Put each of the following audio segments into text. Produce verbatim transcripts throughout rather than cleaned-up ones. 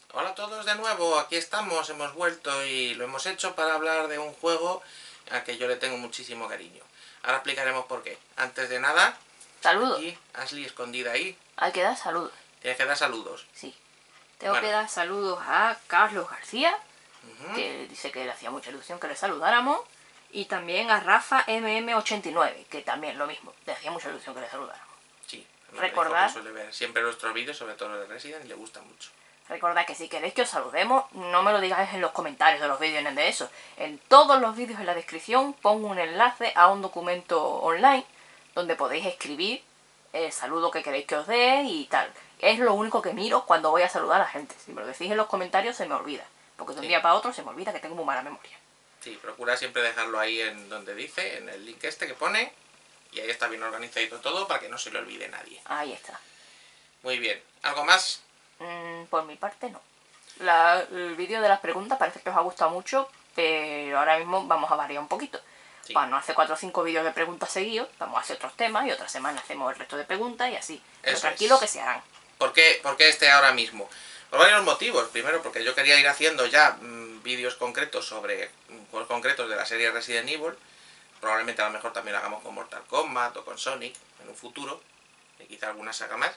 Hola a todos de nuevo, aquí estamos, hemos vuelto y lo hemos hecho para hablar de un juego al que yo le tengo muchísimo cariño. Ahora explicaremos por qué. Antes de nada, Saludos. aquí, Ashley escondida ahí, Hay que dar saludos. tienes que dar saludos. Sí. Tengo Bueno. que dar saludos a Carlos García, Uh-huh. que dice que le hacía mucha ilusión que le saludáramos. Y también a Rafa M M ochenta y nueve, que también lo mismo, le hacía mucha ilusión que le saludáramos. Sí, Recordad- que suele ver siempre nuestros vídeos, sobre todo los de Resident, y le gusta mucho. Recordad que si queréis que os saludemos, no me lo digáis en los comentarios de los vídeos ni de eso. En todos los vídeos en la descripción pongo un enlace a un documento online donde podéis escribir el saludo que queréis que os dé y tal. Es lo único que miro cuando voy a saludar a la gente. Si me lo decís en los comentarios se me olvida. Porque de un Sí. día para otro se me olvida que tengo muy mala memoria. Sí, procura siempre dejarlo ahí en donde dice, en el link este que pone, y ahí está bien organizadito todo para que no se le olvide a nadie. Ahí está. Muy bien, ¿algo más? Mm, por mi parte no. La- el vídeo de las preguntas parece que os ha gustado mucho, pero ahora mismo vamos a variar un poquito. Sí. Para no hacer cuatro o cinco vídeos de preguntas seguidos, vamos a hacer otros temas y otra semana hacemos el resto de preguntas y así. Pero Eso tranquilo es. que se harán. ¿Por qué, por qué este ahora mismo? Por varios motivos. Primero, porque yo quería ir haciendo ya mmm, vídeos concretos sobre mm, juegos concretos de la serie Resident Evil. Probablemente a lo mejor también lo hagamos con Mortal Kombat o con Sonic en un futuro. Y quizá alguna saga más.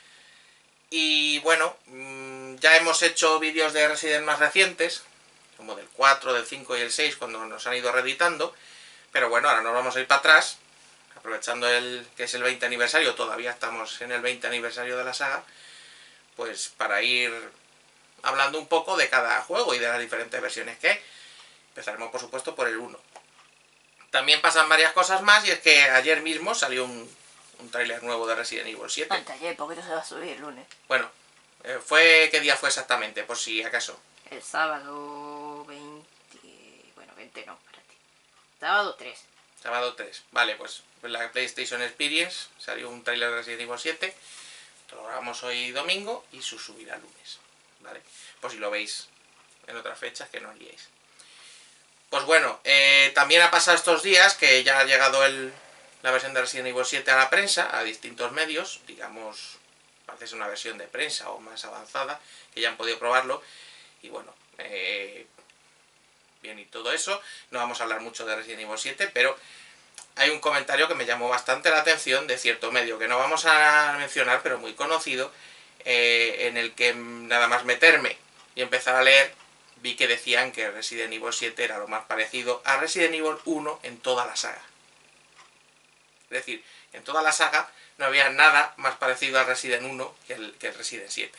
Y bueno, mmm, ya hemos hecho vídeos de Resident más recientes, como del cuatro, del cinco y el seis, cuando nos han ido reeditando. Pero bueno, ahora nos vamos a ir para atrás, aprovechando el que es el veinte aniversario, todavía estamos en el veinte aniversario de la saga, pues para ir hablando un poco de cada juego y de las diferentes versiones que hay. Empezaremos por supuesto por el uno. También pasan varias cosas más, y es que ayer mismo salió un, un tráiler nuevo de Resident Evil siete. Antes ayer, poquito se va a subir el lunes. Bueno, eh, fue ¿qué día fue exactamente? Por si acaso. El sábado veinte... Bueno, veinte no, espérate. Sábado tres. Sábado tres. Vale, pues la PlayStation Experience salió un tráiler de Resident Evil siete. Lo grabamos hoy domingo y su subirá lunes. Vale, por si lo veis en otras fechas, que no os liéis. Pues bueno, eh, también ha pasado estos días que ya ha llegado el, la versión de Resident Evil siete a la prensa, a distintos medios, digamos, parece ser una versión de prensa o más avanzada, que ya han podido probarlo. Y bueno, eh, bien y todo eso, no vamos a hablar mucho de Resident Evil siete, pero hay un comentario que me llamó bastante la atención de cierto medio, que no vamos a mencionar, pero muy conocido, eh, en el que nada más meterme y empezar a leer, vi que decían que Resident Evil siete era lo más parecido a Resident Evil uno en toda la saga. Es decir, en toda la saga no había nada más parecido a Resident uno que el, que el Resident siete.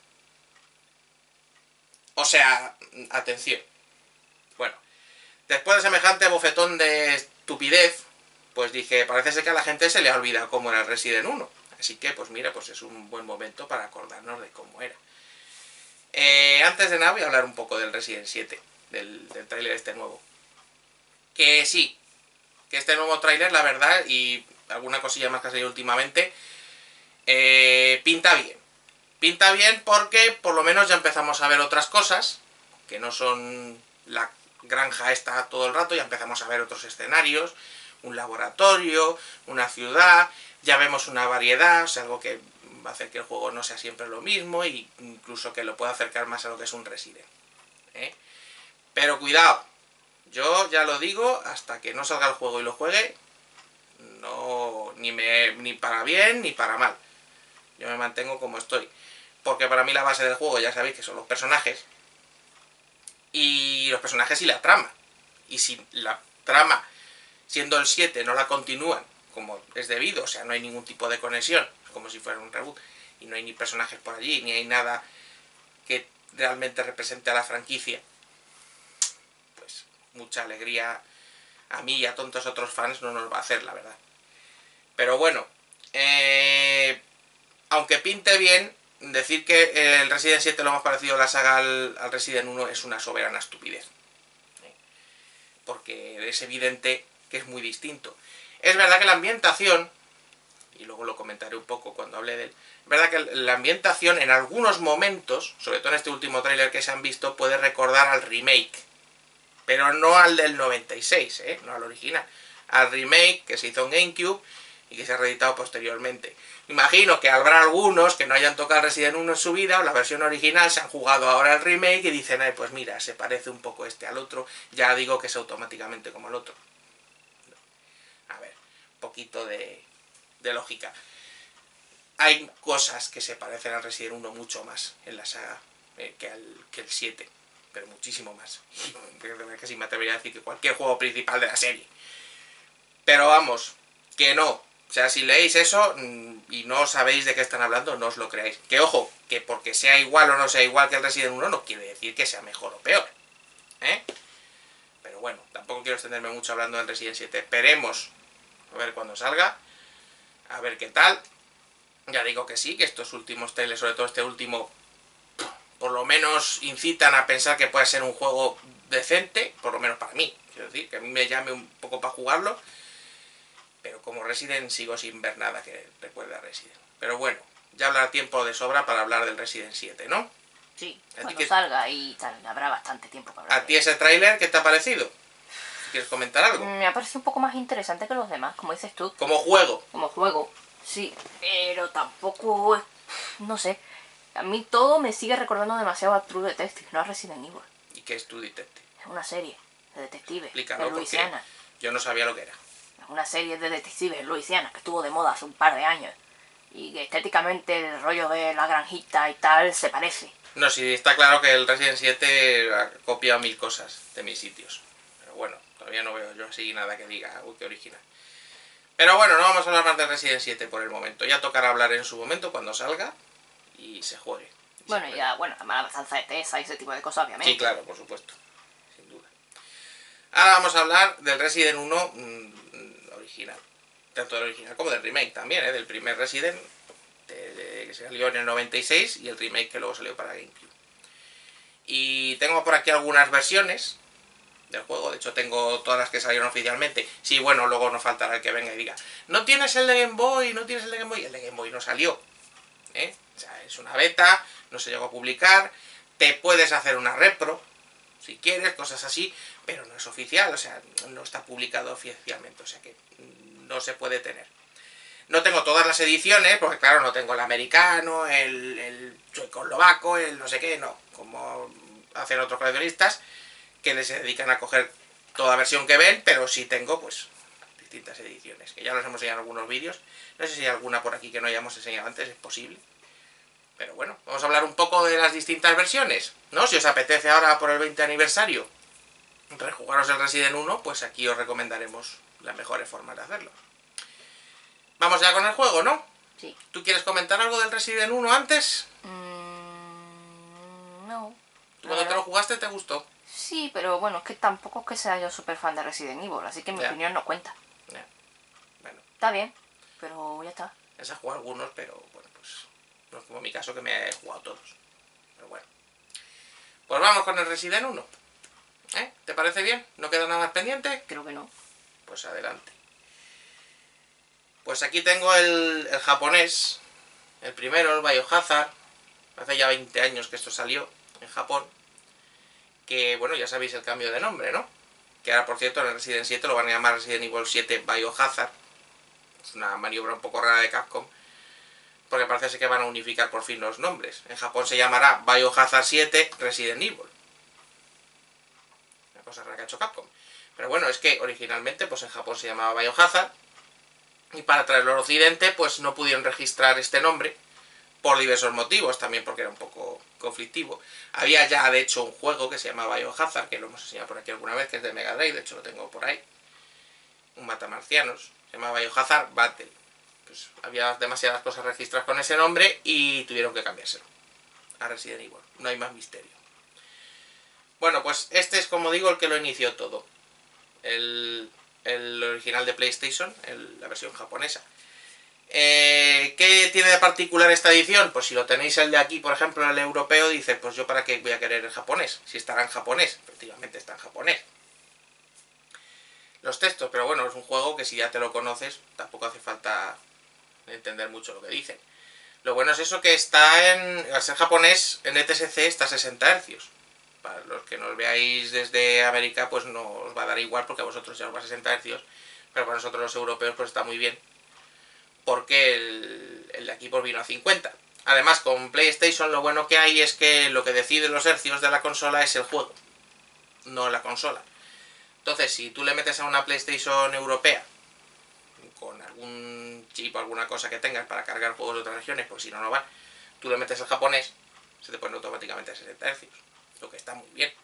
O sea, atención. Bueno, después de semejante bofetón de estupidez, pues dije, parece ser que a la gente se le ha olvidado cómo era el Resident uno. Así que, pues mira, pues es un buen momento para acordarnos de cómo era. Eh, antes de nada voy a hablar un poco del Resident siete, del, del tráiler este nuevo. Que sí, que este nuevo tráiler, la verdad, y alguna cosilla más que ha salido últimamente, eh, pinta bien. Pinta bien porque por lo menos ya empezamos a ver otras cosas, que no son la granja esta todo el rato, ya empezamos a ver otros escenarios, un laboratorio, una ciudad, ya vemos una variedad, o sea, algo que va a hacer que el juego no sea siempre lo mismo, e incluso que lo pueda acercar más a lo que es un Resident. ¿eh? Pero cuidado, yo ya lo digo, hasta que no salga el juego y lo juegue, no, ni, me, ni para bien ni para mal. Yo me mantengo como estoy. Porque para mí la base del juego, ya sabéis que son los personajes. Y los personajes y la trama. Y si la trama, siendo el siete, no la continúan como es debido, o sea, no hay ningún tipo de conexión, como si fuera un reboot, y no hay ni personajes por allí, ni hay nada que realmente represente a la franquicia, pues mucha alegría a mí y a tontos otros fans no nos va a hacer, la verdad. Pero bueno, eh, aunque pinte bien, decir que el Resident siete lo más parecido a la saga al, al Resident uno es una soberana estupidez. ¿eh? Porque es evidente que es muy distinto. Es verdad que la ambientación, y luego lo comentaré un poco cuando hable de él, es verdad que la ambientación en algunos momentos, sobre todo en este último tráiler que se han visto, puede recordar al remake. Pero no al del noventa y seis, ¿eh? No al original. Al remake que se hizo en GameCube y que se ha reeditado posteriormente. Imagino que habrá algunos que no hayan tocado Resident uno en su vida o la versión original, se han jugado ahora el remake y dicen, ay, pues mira, se parece un poco este al otro, ya digo que es automáticamente como el otro. A ver, un poquito de, de lógica. Hay cosas que se parecen al Resident uno mucho más en la saga eh, que, al, que el siete, pero muchísimo más. Casi me atrevería a decir que cualquier juego principal de la serie. Pero vamos, que no. O sea, si leéis eso y no sabéis de qué están hablando, no os lo creáis. Que ojo, que porque sea igual o no sea igual que el Resident uno no quiere decir que sea mejor o peor. ¿Eh? Pero bueno, tampoco quiero extenderme mucho hablando del Resident siete. Esperemos a ver cuando salga. A ver qué tal. Ya digo que sí, que estos últimos trailers, sobre todo este último, por lo menos incitan a pensar que puede ser un juego decente, por lo menos para mí. Quiero decir, que a mí me llame un poco para jugarlo. Pero como Resident sigo sin ver nada que recuerde a Resident. Pero bueno, ya habrá tiempo de sobra para hablar del Resident siete, ¿no? Sí, ¿A cuando ti qué- salga y tal, habrá bastante tiempo para hablar. ¿A ti ese tráiler qué te ha parecido? ¿Quieres comentar algo? Me ha parecido un poco más interesante que los demás, como dices tú, Como juego. como juego. Sí, pero tampoco es... No sé. A mí todo me sigue recordando demasiado a True Detective, no a Resident Evil. ¿Y qué es tu detective? Es una serie de detectives Explícalo, de porque Luisiana. yo no sabía lo que era. Es una serie de detectives en Luisiana que estuvo de moda hace un par de años. Y que estéticamente el rollo de la granjita y tal se parece. No, sí, está claro que el Resident siete ha copiado mil cosas de mis sitios. Pero bueno, todavía no veo yo así nada que diga, uy, qué original. Pero bueno, no vamos a hablar más de Resident siete por el momento. Ya tocará hablar en su momento cuando salga y se juegue. Y Bueno, se y ya, bueno, la mala matanza de Tessa y ese tipo de cosas, obviamente. Sí, claro, por supuesto. Sin duda. Ahora vamos a hablar del Resident uno mmm, original. Tanto del original como del remake también, ¿eh? Del primer Resident de, de, que salió en el noventa y seis y el remake que luego salió para GameCube. Y tengo por aquí algunas versiones del juego, de hecho tengo todas las que salieron oficialmente. Sí, bueno, luego no faltará el que venga y diga, no tienes el de Game Boy, no tienes el de Game Boy. El de Game Boy no salió, ¿eh? O sea, es una beta, no se llegó a publicar. Te puedes hacer una repro si quieres, cosas así, pero no es oficial, o sea, no está publicado oficialmente, o sea que no se puede tener. No tengo todas las ediciones, porque claro, no tengo el americano, el, el checoslovaco, el no sé qué, no, como hacen otros coleccionistas, que se dedican a coger toda versión que ven, pero sí tengo, pues, distintas ediciones, que ya los hemos enseñado en algunos vídeos. No sé si hay alguna por aquí que no hayamos enseñado antes, es posible. Pero bueno, vamos a hablar un poco de las distintas versiones, ¿no? Si os apetece ahora por el veinte aniversario rejugaros el Resident uno, pues aquí os recomendaremos las mejores formas de hacerlo. Vamos ya con el juego, ¿no? Sí. ¿Tú quieres comentar algo del Resident uno antes? Mm, no. Cuando te lo jugaste te gustó. Sí, pero bueno, es que tampoco es que sea yo súper fan de Resident Evil, así que mi Ya. opinión no cuenta. Ya. Bueno, Está bien, pero ya está. ya se ha jugado algunos, pero bueno, pues no es como mi caso que me he jugado todos. Pero bueno. Pues vamos con el Resident uno. ¿Eh? ¿Te parece bien? ¿No queda nada más pendiente? Creo que no. Pues adelante. Pues aquí tengo el, el japonés, el primero, el Biohazard. Hace ya veinte años que esto salió en Japón. Que, bueno, ya sabéis el cambio de nombre, ¿no? Que ahora, por cierto, en el Resident siete lo van a llamar Resident Evil siete Biohazard. Es una maniobra un poco rara de Capcom, porque parece ser que van a unificar por fin los nombres. En Japón se llamará Biohazard siete Resident Evil. Una cosa rara que ha hecho Capcom. Pero bueno, es que originalmente pues en Japón se llamaba Biohazard, y para traerlo al occidente pues no pudieron registrar este nombre por diversos motivos, también porque era un poco conflictivo. Había ya de hecho un juego que se llamaba Biohazard, que lo hemos enseñado por aquí alguna vez, que es de Mega Drive, de hecho lo tengo por ahí, un matamarcianos, se llamaba Biohazard Battle. Pues había demasiadas cosas registradas con ese nombre y tuvieron que cambiárselo a Resident Evil, no hay más misterio. Bueno, pues este es, como digo, el que lo inició todo. El, el original de PlayStation, el, la versión japonesa. Eh, ¿Qué tiene de particular esta edición? Pues si lo tenéis el de aquí, por ejemplo, el europeo, dice, pues yo para qué voy a querer el japonés, si estará en japonés. Efectivamente está en japonés. Los textos, pero bueno, es un juego que si ya te lo conoces, tampoco hace falta entender mucho lo que dicen. Lo bueno es eso, que está en, al ser japonés, en E T S C está a sesenta hercios. Para los que nos veáis desde América, pues no os va a dar igual, porque a vosotros ya os va a sesenta hercios, pero para nosotros los europeos pues está muy bien, porque el, el de aquí pues vino a cincuenta. Además, con PlayStation lo bueno que hay es que lo que decide los hercios de la consola es el juego, no la consola. Entonces, si tú le metes a una PlayStation europea con algún chip o alguna cosa que tengas para cargar juegos de otras regiones, pues si no, no van, tú le metes el japonés, se te pone automáticamente a sesenta hercios, lo que está muy bien.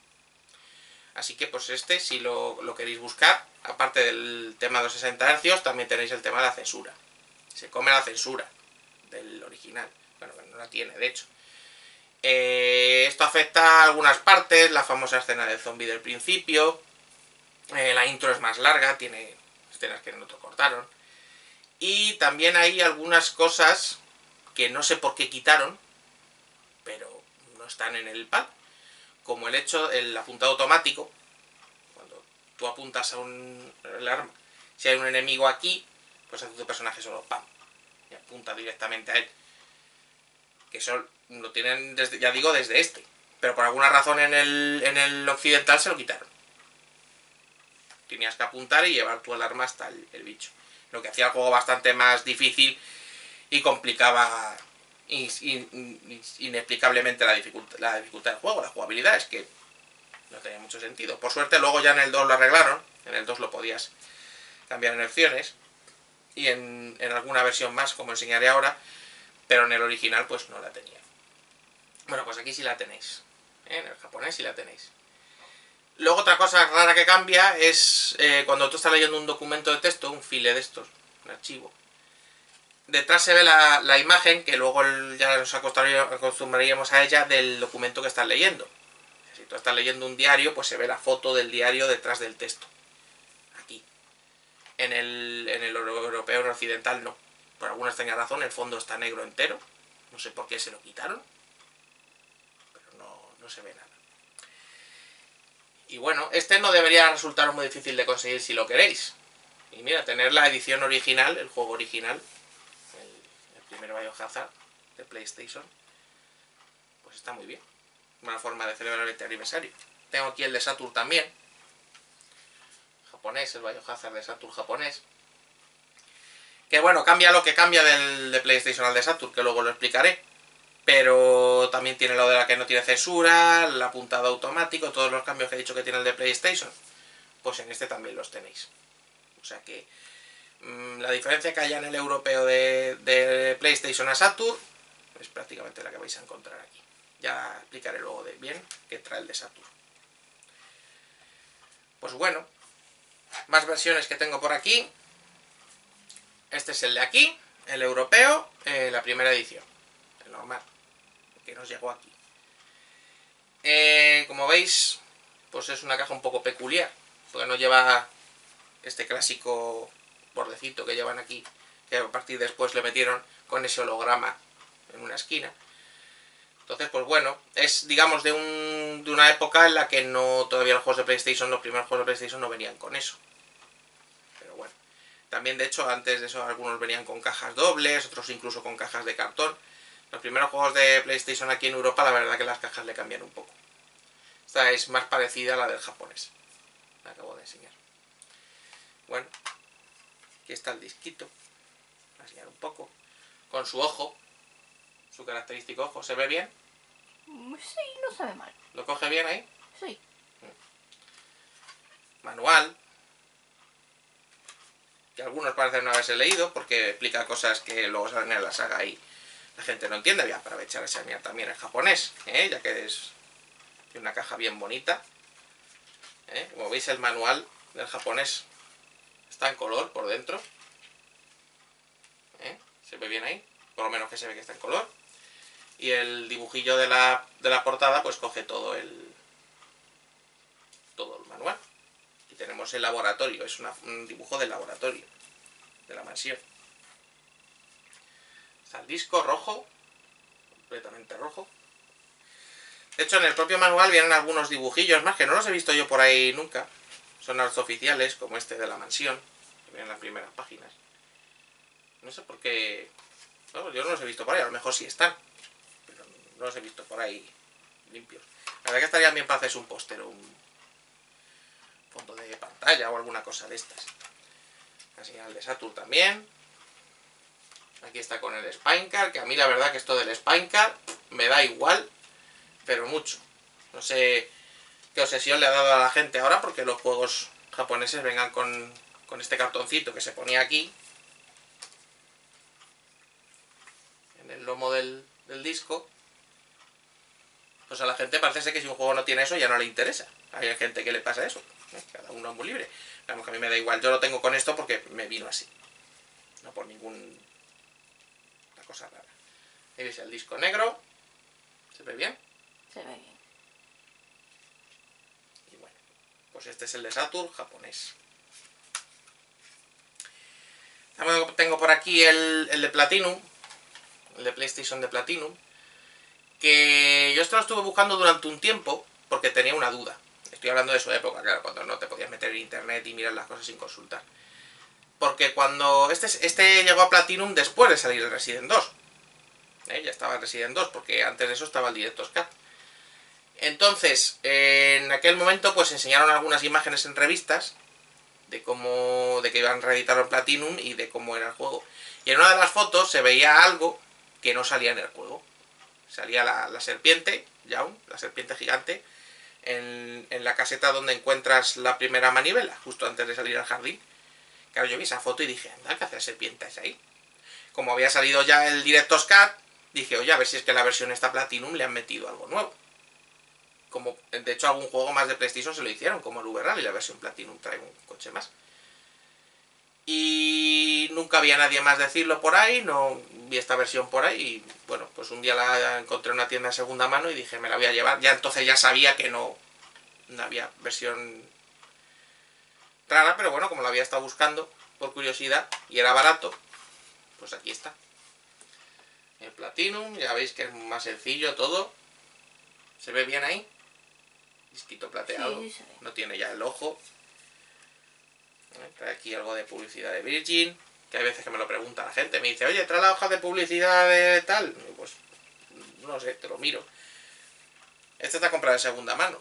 Así que pues este, si lo, lo queréis buscar, aparte del tema de los sesenta hercios, también tenéis el tema de la censura. Se come la censura del original. Bueno, no la tiene, de hecho. Eh, esto afecta a algunas partes, la famosa escena del zombie del principio. Eh, la intro es más larga, tiene escenas que en otro cortaron. Y también hay algunas cosas que no sé por qué quitaron, pero no están en el pal. Como el hecho, el apuntado automático, cuando tú apuntas a un el arma, si hay un enemigo aquí, pues hace tu personaje solo pam, y apunta directamente a él. Que eso lo tienen, desde, ya digo, desde este. Pero por alguna razón en el, en el occidental se lo quitaron. Tenías que apuntar y llevar tú el arma hasta el, el bicho. Lo que hacía el juego bastante más difícil y complicaba in, in, inexplicablemente la dificultad, la dificultad del juego, la jugabilidad. Es que no tenía mucho sentido. Por suerte luego ya en el dos lo arreglaron. En el dos lo podías cambiar en opciones. Y en, en alguna versión más, como enseñaré ahora. Pero en el original pues no la tenía. Bueno, pues aquí sí la tenéis. ¿eh? En el japonés sí la tenéis. Luego otra cosa rara que cambia es eh, cuando tú estás leyendo un documento de texto, un file de estos, un archivo. Detrás se ve la, la imagen, que luego el, ya nos acostumbraríamos a ella, del documento que estás leyendo. Si tú estás leyendo un diario, pues se ve la foto del diario detrás del texto. Aquí. En el, en el europeo, en el occidental, no. Por alguna extraña razón, el fondo está negro entero. No sé por qué se lo quitaron. Pero no, no se ve nada. Y bueno, este no debería resultar muy difícil de conseguir si lo queréis. Y mira, tener la edición original, el juego original, el, el primer Biohazard de PlayStation, pues está muy bien. Una forma de celebrar el veinte aniversario. Tengo aquí el de Saturn también. Japonés, el Biohazard de Saturn japonés. Que bueno, cambia lo que cambia del de PlayStation al de Saturn, que luego lo explicaré. Pero también tiene lo de la que no tiene censura, el apuntado automático, todos los cambios que he dicho que tiene el de PlayStation. Pues en este también los tenéis. O sea que mmm, la diferencia que haya en el europeo de, de PlayStation a Saturn es prácticamente la que vais a encontrar aquí. Ya explicaré luego de bien qué trae el de Saturn. Pues bueno, más versiones que tengo por aquí. Este es el de aquí, el europeo, eh, la primera edición, el normal, que nos llegó aquí. Eh, como veis, pues es una caja un poco peculiar, porque no lleva este clásico bordecito que llevan aquí, que a partir de después le metieron con ese holograma en una esquina. Entonces, pues bueno, es digamos de, un, de una época en la que no todavía los juegos de PlayStation, los primeros juegos de PlayStation no venían con eso. Pero bueno, también de hecho antes de eso algunos venían con cajas dobles, otros incluso con cajas de cartón. Los primeros juegos de PlayStation aquí en Europa, la verdad que las cajas le cambian un poco. Esta es más parecida a la del japonés. La acabo de enseñar. Bueno, aquí está el disquito. Voy a enseñar un poco. Con su ojo. Su característico ojo. ¿Se ve bien? Sí, no se ve mal. ¿Lo coge bien ahí? Sí. Manual. Que algunos parecen no haberse leído porque explica cosas que luego salen en la saga y la gente no entiende. Voy a aprovechar a enseñar también el japonés, ¿eh? Ya que es una caja bien bonita. ¿eh? Como veis, el manual del japonés está en color por dentro. ¿eh? ¿Se ve bien ahí? Por lo menos que se ve que está en color. Y el dibujillo de la, de la portada pues coge todo el todo el manual. Aquí tenemos el laboratorio, es una, un dibujo del laboratorio, de la mansión. Está el disco rojo, completamente rojo. De hecho, en el propio manual vienen algunos dibujillos más que no los he visto yo por ahí nunca. Son los oficiales, como este de la mansión, que vienen en las primeras páginas. No sé por qué... Bueno, yo no los he visto por ahí, a lo mejor sí están. Pero no los he visto por ahí limpios. La verdad que estarían bien para hacerse un póster o un fondo de pantalla o alguna cosa de estas. Así el de Saturn también. Aquí está con el Spinecart, que a mí la verdad que esto del Spinecart me da igual, pero mucho. No sé qué obsesión le ha dado a la gente ahora porque los juegos japoneses vengan con, con este cartoncito que se ponía aquí, en el lomo del, del disco. Pues a la gente parece ser que si un juego no tiene eso ya no le interesa. Hay gente que le pasa eso. Cada uno es muy libre. Digamos que a mí me da igual. Yo lo tengo con esto porque me vino así. No por ningún... una cosa rara. Ahí veis el disco negro. ¿Se ve bien? Se ve bien. Y bueno, pues este es el de Saturn japonés. También tengo por aquí el, el de Platinum. El de PlayStation de Platinum. Que yo esto lo estuve buscando durante un tiempo porque tenía una duda. Estoy hablando de su época, claro, cuando no te podías meter en internet y mirar las cosas sin consultar. Porque cuando... Este, este llegó a Platinum después de salir el Resident dos. ¿Eh? Ya estaba el Resident dos, porque antes de eso estaba el Director's Cut. Entonces, eh, en aquel momento pues enseñaron algunas imágenes en revistas de cómo... de que iban a reeditar el Platinum y de cómo era el juego. Y en una de las fotos se veía algo que no salía en el juego. Salía la, la serpiente, Yaun, la serpiente gigante, en, en la caseta donde encuentras la primera manivela, justo antes de salir al jardín. Claro, yo vi esa foto y dije, anda, ¿qué hace serpientes ahí? Como había salido ya el Director's Cut, dije, oye, a ver si es que la versión esta Platinum le han metido algo nuevo. Como, de hecho, algún juego más de PlayStation se lo hicieron, como el V-Rally, la versión Platinum trae un coche más. Y nunca había nadie más decirlo por ahí, no vi esta versión por ahí y bueno, pues un día la encontré en una tienda de segunda mano y dije, me la voy a llevar. Ya entonces ya sabía que no, no había versión rara, pero bueno, como la había estado buscando por curiosidad y era barato, pues aquí está. El Platinum, ya veis que es más sencillo todo. ¿Se ve bien ahí? Disquito plateado, Sí, sí. no tiene ya el ojo. Trae aquí algo de publicidad de Virgin, que hay veces que me lo pregunta la gente, me dice, oye, trae la hoja de publicidad de tal. Y pues, no sé, te lo miro. Este está comprado de segunda mano.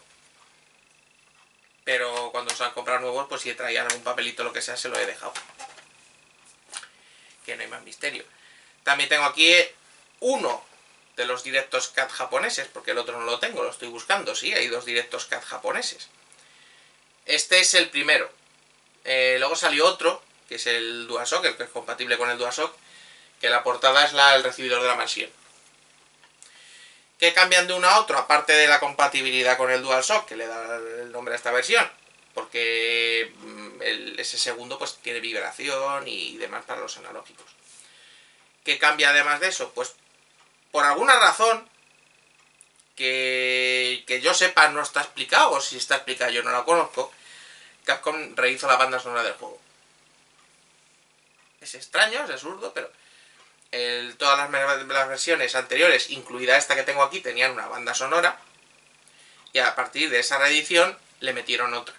Pero cuando se han comprado nuevos, pues si traían algún papelito o lo que sea, se lo he dejado. Que no hay más misterio. También tengo aquí uno de los Director's Cut japoneses, porque el otro no lo tengo, lo estoy buscando. Sí, hay dos Director's Cut japoneses. Este es el primero. Eh, luego salió otro, que es el DualShock, el que es compatible con el DualShock, que la portada es la, el recibidor de la mansión. ¿Qué cambian de uno a otro? Aparte de la compatibilidad con el DualShock, que le da el nombre a esta versión, porque el, ese segundo pues tiene vibración y demás para los analógicos. ¿Qué cambia además de eso? Pues por alguna razón que, que yo sepa no está explicado, o si está explicado yo no la conozco, Capcom rehizo la banda sonora del juego. Es extraño, es absurdo, pero el, todas las, las versiones anteriores, incluida esta que tengo aquí, tenían una banda sonora y a partir de esa reedición le metieron otra.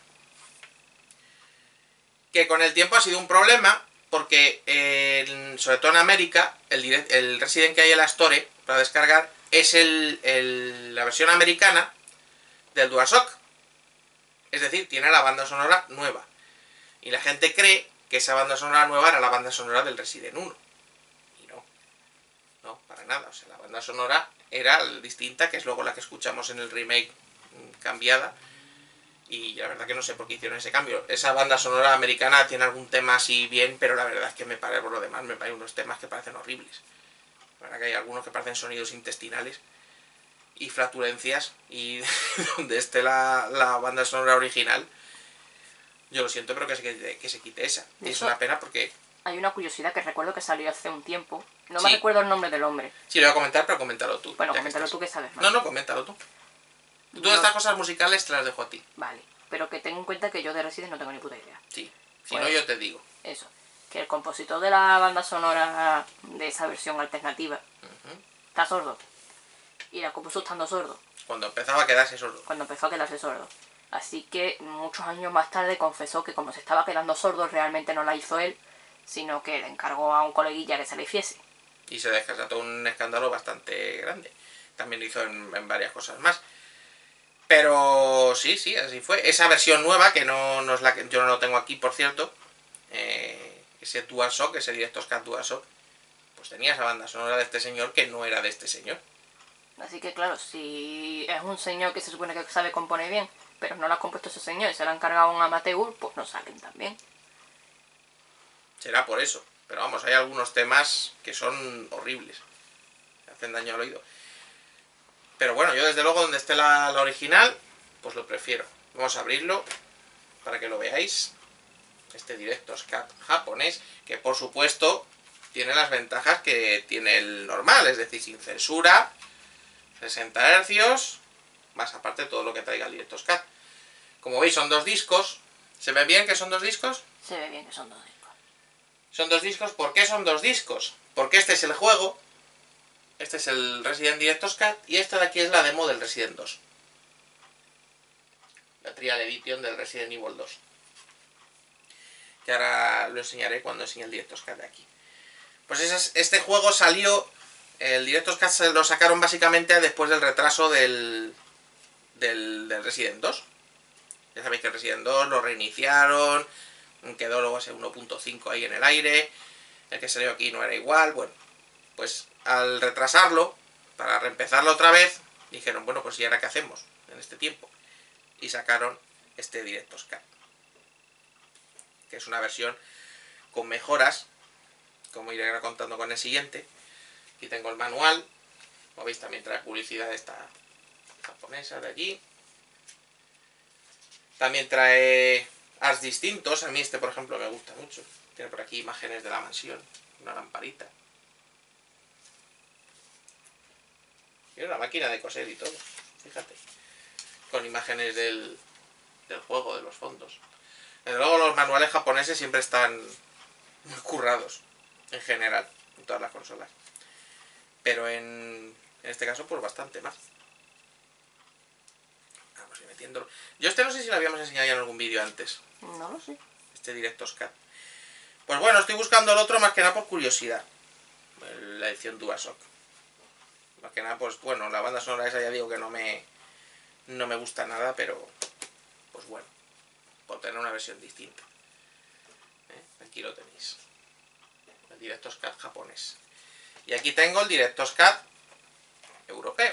Que con el tiempo ha sido un problema porque, eh, sobre todo en América, el, direct, el Resident que hay en la Store para descargar es el, el, la versión americana del DualShock. Es decir, tiene la banda sonora nueva. Y la gente cree que esa banda sonora nueva era la banda sonora del Resident uno. Y no. No, para nada. O sea, la banda sonora era distinta, que es luego la que escuchamos en el remake cambiada. Y la verdad que no sé por qué hicieron ese cambio. Esa banda sonora americana tiene algún tema así bien, pero la verdad es que me parece, por lo demás, me parecen unos temas que parecen horribles. La verdad que hay algunos que parecen sonidos intestinales y flatulencias, y donde esté la, la banda sonora original, yo lo siento, pero que se, que se quite esa. Y es una pena porque... Hay una curiosidad que recuerdo que salió hace un tiempo. No sí. me recuerdo el nombre del hombre. Sí, lo voy a comentar, pero coméntalo tú. Bueno, coméntalo tú que sabes más. No, no, coméntalo tú. Tú no. Estas cosas musicales te las dejo a ti. Vale, pero que ten en cuenta que yo de Resident no tengo ni puta idea. Sí, si pues, no yo te digo. Eso, que el compositor de la banda sonora de esa versión alternativa uh-huh. está sordo. Y la compuso estando sordo. Cuando empezaba a quedarse sordo. Cuando empezó a quedarse sordo. Así que muchos años más tarde confesó que como se estaba quedando sordo realmente no la hizo él, sino que le encargó a un coleguilla que se la hiciese. Y se desató un escándalo bastante grande. También lo hizo en, en varias cosas más. Pero sí, sí, así fue. Esa versión nueva, que no, no es la que yo no lo tengo aquí, por cierto, eh, ese DualShock, ese Director's Cut DualShock, pues tenía esa banda sonora de este señor que no era de este señor. Así que claro, si es un señor que se supone que sabe componer bien, pero no lo ha compuesto ese señor y se lo ha encargado a un amateur, pues no salen tan bien. Será por eso. Pero vamos, hay algunos temas que son horribles. Que hacen daño al oído. Pero bueno, yo desde luego donde esté la, la original, pues lo prefiero. Vamos a abrirlo para que lo veáis. Este Director's Cut japonés, que por supuesto tiene las ventajas que tiene el normal, es decir, sin censura, sesenta hercios, más aparte todo lo que traiga el Director's Cut. Como veis son dos discos. ¿Se ve bien que son dos discos? Se ve bien que son dos discos. Son dos discos. ¿Por qué son dos discos? Porque este es el juego, este es el Resident Director's Cut y esta de aquí es la demo del Resident dos. La Trial Edition del Resident Evil dos. Que ahora lo enseñaré cuando enseñe el Director's Cut de aquí. Pues es, este juego salió, el Director's Cut se lo sacaron básicamente después del retraso del, del, del Resident dos. Ya sabéis que el Resident dos lo reiniciaron, quedó luego ese uno punto cinco ahí en el aire, el que salió aquí no era igual. Bueno, pues al retrasarlo, para reempezarlo otra vez, dijeron, bueno, pues ¿y ahora qué hacemos en este tiempo? Y sacaron este Director's Cut, que es una versión con mejoras, como iré contando con el siguiente. Aquí tengo el manual, como veis también trae publicidad de esta japonesa de allí. También trae arts distintos, a mí este por ejemplo me gusta mucho. Tiene por aquí imágenes de la mansión, una lamparita. Y una máquina de coser y todo, fíjate. Con imágenes del, del juego, de los fondos. Desde luego los manuales japoneses siempre están muy currados, en general, en todas las consolas. Pero en, en este caso, pues bastante más. Vamos a ir metiéndolo. Yo este no sé si lo habíamos enseñado ya en algún vídeo antes. No lo sé. Este Director's Cut. Pues bueno, estoy buscando el otro más que nada por curiosidad. La edición DualShock. Más que nada, pues bueno, la banda sonora esa ya digo que no me, no me gusta nada, pero pues bueno, por tener una versión distinta. ¿Eh? Aquí lo tenéis. El Director's Cut japonés. Y aquí tengo el Director's Cut europeo.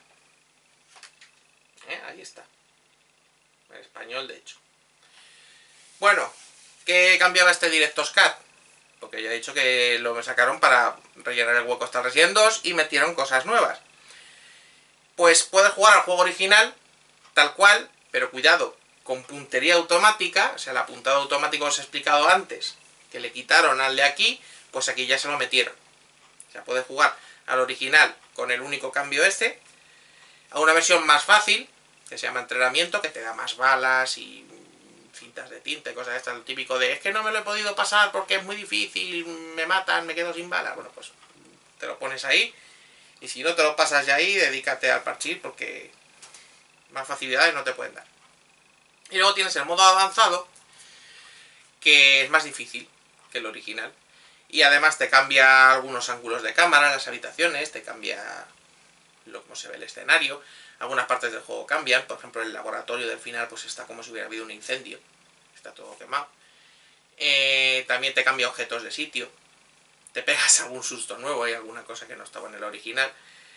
¿Eh? Ahí está. En español, de hecho. Bueno, ¿qué cambiaba este Director's Cut? Porque ya he dicho que lo sacaron para rellenar el hueco hasta el Resident dos y metieron cosas nuevas. Pues puedes jugar al juego original, tal cual, pero cuidado, con puntería automática, o sea, el apuntado automático os he explicado antes, que le quitaron al de aquí, pues aquí ya se lo metieron. O sea, puedes jugar al original con el único cambio este, a una versión más fácil, que se llama entrenamiento, que te da más balas y cintas de tinta y cosas de estas, lo típico de es que no me lo he podido pasar porque es muy difícil, me matan, me quedo sin balas. Bueno, pues te lo pones ahí, y si no te lo pasas ya ahí, dedícate al parchís porque más facilidades no te pueden dar. Y luego tienes el modo avanzado, que es más difícil que el original. Y además te cambia algunos ángulos de cámara, las habitaciones, te cambia lo, cómo se ve el escenario. Algunas partes del juego cambian, por ejemplo el laboratorio del final pues está como si hubiera habido un incendio. Está todo quemado. Eh, también te cambia objetos de sitio. Te pegas algún susto nuevo, hay alguna cosa que no estaba en el original.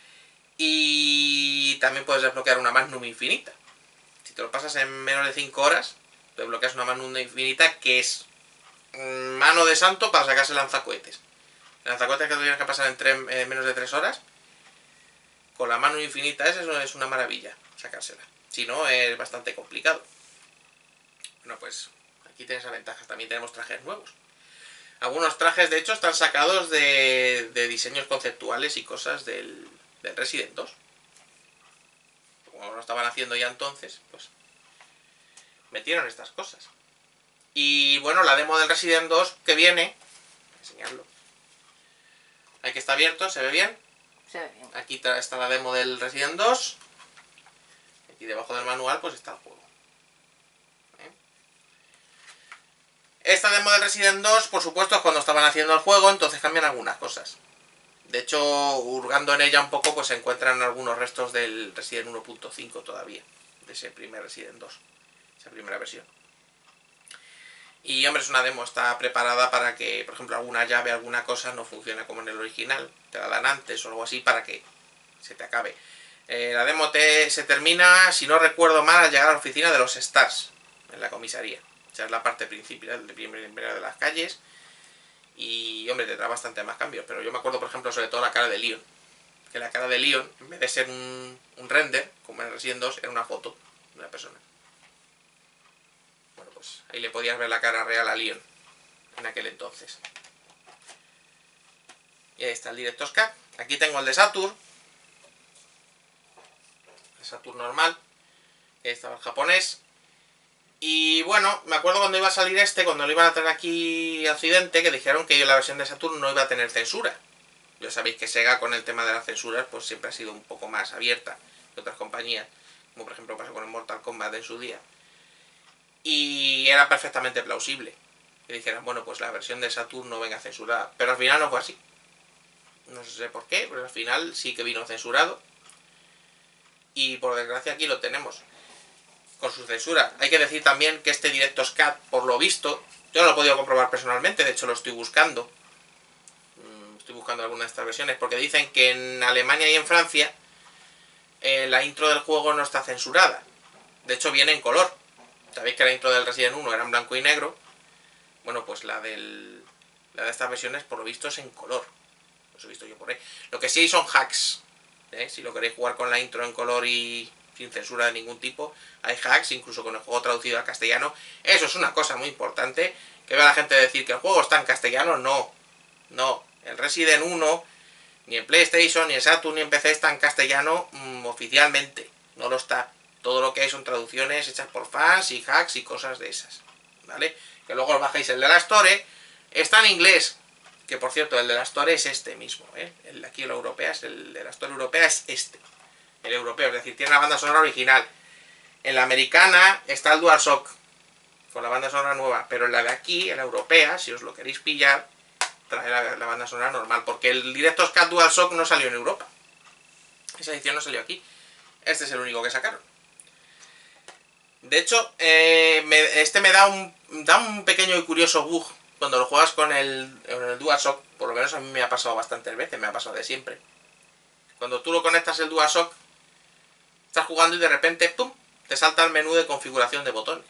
Y también puedes desbloquear una Magnum infinita. Si te lo pasas en menos de cinco horas, desbloqueas una Magnum infinita que es mano de santo para sacarse lanzacohetes. Lanzacohetes que tuvieras que pasar en, tres, en menos de tres horas. Con la Magnum infinita esa es una maravilla sacársela. Si no, es bastante complicado. Bueno, pues aquí tienes las ventajas. También tenemos trajes nuevos. Algunos trajes, de hecho, están sacados de, de diseños conceptuales y cosas del, del Resident dos. Como lo estaban haciendo ya entonces, pues metieron estas cosas. Y bueno, la demo del Resident dos que viene, voy a enseñarlo. Aquí está abierto, ¿se ve bien? Se ve bien. Aquí está la demo del Resident dos. Aquí debajo del manual pues está el juego. ¿Eh? Esta demo del Resident dos, por supuesto, es cuando estaban haciendo el juego, entonces cambian algunas cosas. De hecho, hurgando en ella un poco, pues se encuentran algunos restos del Resident uno punto cinco todavía. De ese primer Resident dos. Esa primera versión. Y hombre, es una demo, está preparada para que, por ejemplo, alguna llave, alguna cosa no funcione como en el original, te la dan antes o algo así para que se te acabe. Eh, la demo te, se termina, si no recuerdo mal, al llegar a la oficina de los Stars, en la comisaría. O sea, es la parte principal de primera de las calles. Y, hombre, te trae bastante más cambios. Pero yo me acuerdo, por ejemplo, sobre todo la cara de Leon. Que la cara de Leon, en vez de ser un, un render, como en Resident dos, era una foto de una persona. Bueno, pues ahí le podías ver la cara real a Leon en aquel entonces. Y ahí está el Director's Cut. Aquí tengo el de Saturn. El Saturn normal. Ahí estaba el japonés. Y bueno, me acuerdo cuando iba a salir este, cuando lo iban a traer aquí a Occidente, que dijeron que la versión de Saturn no iba a tener censura. Ya sabéis que Sega con el tema de las censuras pues siempre ha sido un poco más abierta que otras compañías, como por ejemplo pasó con el Mortal Kombat en su día. Y era perfectamente plausible que dijeran, bueno, pues la versión de Saturn no venga censurada. Pero al final no fue así. No sé por qué, pero al final sí que vino censurado. Y por desgracia aquí lo tenemos con su censura. Hay que decir también que este Director's Cut, por lo visto, yo no lo he podido comprobar personalmente, de hecho lo estoy buscando. Estoy buscando alguna de estas versiones, porque dicen que en Alemania y en Francia eh, la intro del juego no está censurada. De hecho viene en color. Sabéis que la intro del Resident uno era en blanco y negro. Bueno, pues la, del, la de estas versiones por lo visto es en color. Los he visto yo por ahí. Lo que sí hay son hacks. ¿eh? Si lo queréis jugar con la intro en color y sin censura de ningún tipo, hay hacks, incluso con el juego traducido al castellano. Eso es una cosa muy importante. Que vea la gente decir que el juego está en castellano. No, no. El Resident uno, ni en PlayStation, ni en Saturn, ni en P C está en castellano mmm, oficialmente. No lo está. Todo lo que hay son traducciones hechas por fans y hacks y cosas de esas. ¿Vale? Que luego os bajáis el de la Store. Está en inglés. Que por cierto, el de la Store es este mismo. ¿eh? El de aquí, el europea, es el de la Store europea es este. El europeo, es decir, tiene la banda sonora original. En la americana está el DualShock. Con la banda sonora nueva. Pero en la de aquí, en la europea, si os lo queréis pillar, trae la, la banda sonora normal, porque el Director's Cut DualShock no salió en Europa. Esa edición no salió aquí. Este es el único que sacaron. De hecho, eh, me, este me da un, da un pequeño y curioso bug cuando lo juegas con el, el DualShock. Por lo menos a mí me ha pasado bastantes veces, me ha pasado de siempre. Cuando tú lo conectas el DualShock, estás jugando y de repente, ¡pum!, te salta el menú de configuración de botones.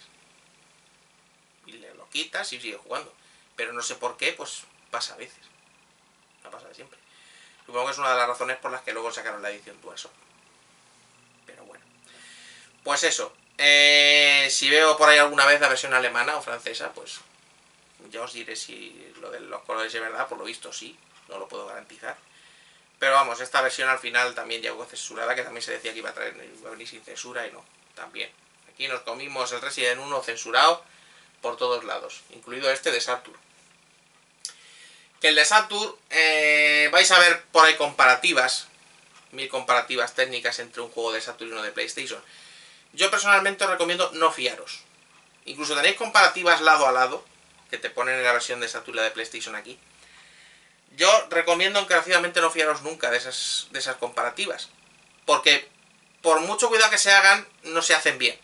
Y le lo quitas y sigues jugando. Pero no sé por qué, pues pasa a veces. No pasa de siempre. Supongo que es una de las razones por las que luego sacaron la edición DualShock. Pero bueno. Pues eso. Eh, si veo por ahí alguna vez la versión alemana o francesa, pues ya os diré si lo de los colores es verdad. Por lo visto sí. No lo puedo garantizar. Pero vamos, esta versión al final también llegó censurada, que también se decía que iba a, traer, iba a venir sin censura y no. También. Aquí nos comimos el Resident uno censurado por todos lados. Incluido este de Saturn. Que el de Saturn eh, vais a ver por ahí comparativas, mil comparativas técnicas entre un juego de Saturn y uno de PlayStation. Yo personalmente os recomiendo no fiaros. Incluso tenéis comparativas lado a lado, que te ponen en la versión de Saturn y la de PlayStation aquí. Yo recomiendo encarecidamente no fiaros nunca de esas, de esas comparativas. Porque por mucho cuidado que se hagan, no se hacen bien.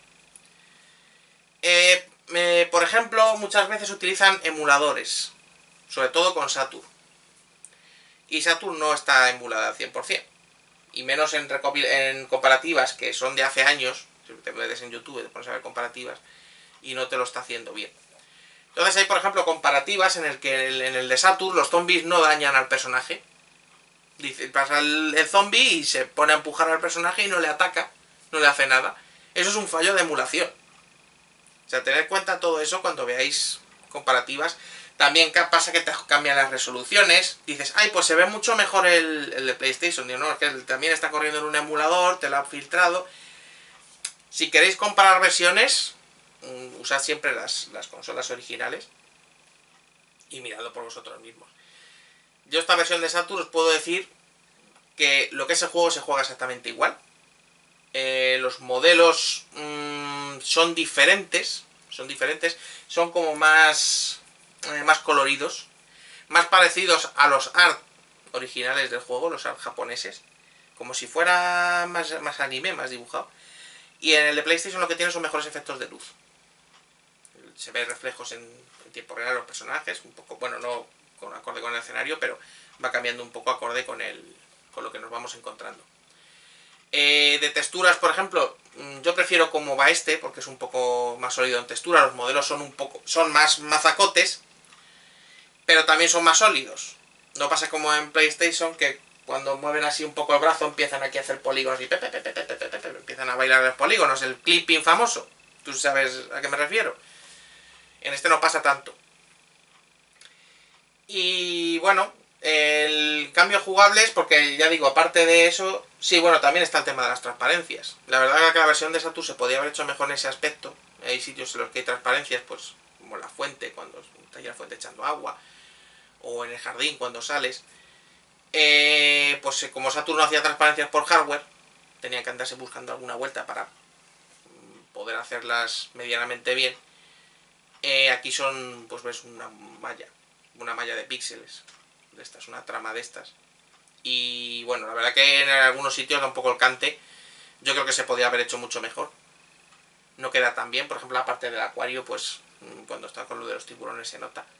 Eh, eh, por ejemplo, muchas veces utilizan emuladores. Sobre todo con Saturn. Y Saturn no está emulada al cien por cien. Y menos en, en comparativas que son de hace años. Si te metes en YouTube y te pones a ver comparativas. Y no te lo está haciendo bien. Entonces hay, por ejemplo, comparativas en el que en el de Saturn los zombies no dañan al personaje. Dice, pasa el, el zombie y se pone a empujar al personaje y no le ataca. No le hace nada. Eso es un fallo de emulación. O sea, tened en cuenta todo eso cuando veáis comparativas. También pasa que te cambian las resoluciones. Dices, ay, pues se ve mucho mejor el, el de PlayStation. Digo, no, es que también está corriendo en un emulador, te lo ha filtrado. Si queréis comparar versiones, usad siempre las, las consolas originales y miradlo por vosotros mismos. Yo esta versión de Saturn os puedo decir que lo que es el juego se juega exactamente igual. Eh, los modelos mmm, son diferentes. Son diferentes. Son como más... más coloridos, más parecidos a los art originales del juego, los art japoneses, como si fuera más, más anime, más dibujado. Y en el de PlayStation lo que tiene son mejores efectos de luz. Se ven reflejos en, en tiempo real los personajes, un poco, bueno, no con acorde con el escenario, pero va cambiando un poco acorde con, el, con lo que nos vamos encontrando. Eh, de texturas, por ejemplo, yo prefiero cómo va este, porque es un poco más sólido en textura, los modelos son un poco, son más mazacotes, pero también son más sólidos. No pasa como en PlayStation, que cuando mueven así un poco el brazo empiezan aquí a hacer polígonos y pe, pe, pe, pe, pe, pe, pe, pe, empiezan a bailar los polígonos, el clipping famoso. Tú sabes a qué me refiero. En este no pasa tanto. Y bueno, el cambio jugable es porque, ya digo, aparte de eso, sí, bueno, también está el tema de las transparencias. La verdad es que la versión de Saturn se podía haber hecho mejor en ese aspecto. Hay sitios en los que hay transparencias, pues como en la fuente, cuando está la fuente echando agua, o en el jardín cuando sales. Eh, pues como Saturn no hacía transparencias por hardware, tenían que andarse buscando alguna vuelta para poder hacerlas medianamente bien. Eh, aquí son, pues ves, una malla, una malla de píxeles de estas, una trama de estas. Y bueno, la verdad que en algunos sitios da un poco el cante. Yo creo que se podía haber hecho mucho mejor. No queda tan bien, por ejemplo la parte del acuario, pues cuando está con lo de los tiburones se nota.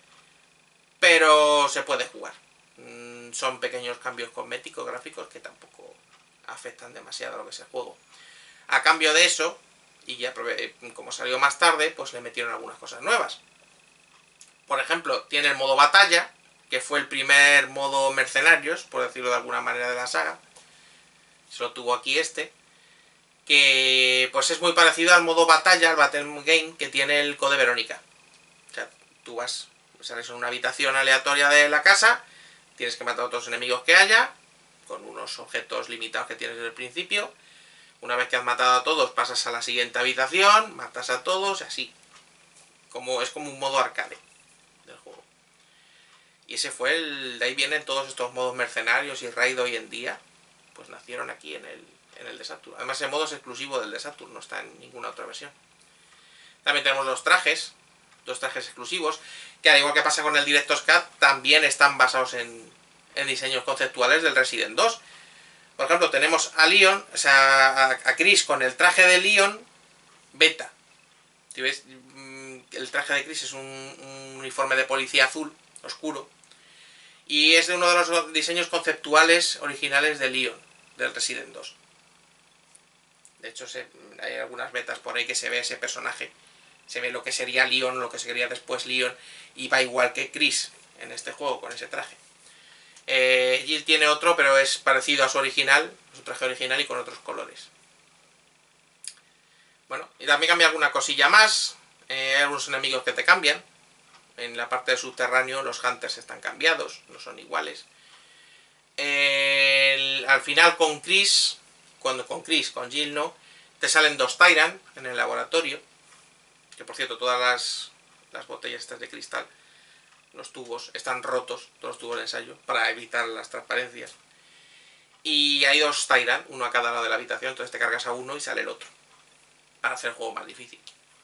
Pero se puede jugar. Son pequeños cambios cosméticos, gráficos, que tampoco afectan demasiado a lo que es el juego. A cambio de eso, y ya como salió más tarde, pues le metieron algunas cosas nuevas. Por ejemplo, tiene el modo batalla, que fue el primer modo mercenarios, por decirlo de alguna manera, de la saga. Solo tuvo aquí este. Que pues es muy parecido al modo batalla, al Battle Game, que tiene el Code Verónica. O sea, tú vas, sales en una habitación aleatoria de la casa, tienes que matar a todos los enemigos que haya, con unos objetos limitados que tienes desde el principio. Una vez que has matado a todos, pasas a la siguiente habitación, matas a todos, y así. Como, es como un modo arcade del juego. Y ese fue el... de ahí vienen todos estos modos mercenarios y raid hoy en día. Pues nacieron aquí en el, en el de Saturn. Además el modo es exclusivo del de Saturn, no está en ninguna otra versión. También tenemos los trajes, dos trajes exclusivos, que al igual que pasa con el Director's Cut, también están basados en, en diseños conceptuales del Resident dos. Por ejemplo, tenemos a Leon, o sea, a, a Chris con el traje de Leon beta. Si ves, el traje de Chris es un, un uniforme de policía azul, oscuro, y es de uno de los diseños conceptuales originales de Leon, del Resident dos. De hecho, se, hay algunas betas por ahí que se ve ese personaje. Se ve lo que sería Leon, lo que sería después Leon, y va igual que Chris en este juego, con ese traje. Eh, Jill tiene otro, pero es parecido a su original, su traje original y con otros colores. Bueno, y también cambia alguna cosilla más. Eh, hay algunos enemigos que te cambian. En la parte del subterráneo los Hunters están cambiados, no son iguales. Eh, al final con Chris, cuando con Chris, con Jill no, te salen dos Tyrant en el laboratorio. Que por cierto, todas las, las botellas estas de cristal, los tubos, están rotos, todos los tubos de ensayo, para evitar las transparencias. Y hay dos Tyrant, uno a cada lado de la habitación, entonces te cargas a uno y sale el otro, para hacer el juego más difícil.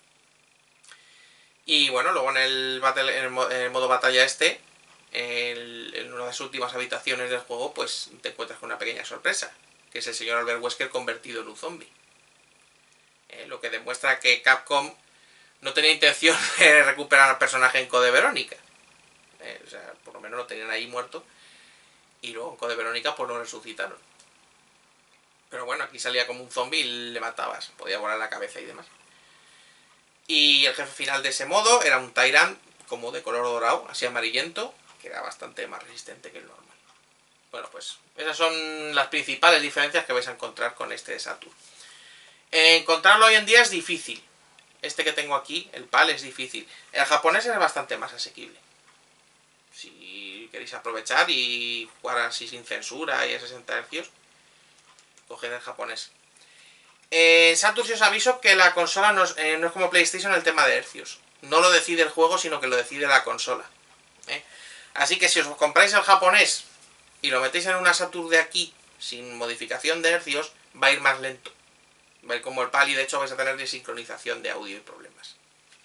Y bueno, luego en el, battle, en el, en el modo batalla este, el, en una de las últimas habitaciones del juego, pues te encuentras con una pequeña sorpresa, que es el señor Albert Wesker convertido en un zombie. Eh, lo que demuestra que Capcom no tenía intención de recuperar al personaje en Code Verónica. Eh, o sea, por lo menos lo tenían ahí muerto. Y luego en Code Verónica pues lo resucitaron. Pero bueno, aquí salía como un zombie y le matabas. Podía volar la cabeza y demás. Y el jefe final de ese modo era un Tyrant como de color dorado, así amarillento, que era bastante más resistente que el normal. Bueno, pues esas son las principales diferencias que vais a encontrar con este de Saturn. Eh, encontrarlo hoy en día es difícil. Este que tengo aquí, el PAL, es difícil. El japonés es bastante más asequible. Si queréis aprovechar y jugar así sin censura y a sesenta hercios, coged el japonés. En eh, Saturn, si os aviso que la consola no es, eh, no es como PlayStation el tema de hercios. No lo decide el juego, sino que lo decide la consola. ¿eh? Así que si os compráis el japonés y lo metéis en una Saturn de aquí, sin modificación de hercios, va a ir más lento. Va a ir como el PAL y de hecho vais a tener desincronización de audio y problemas.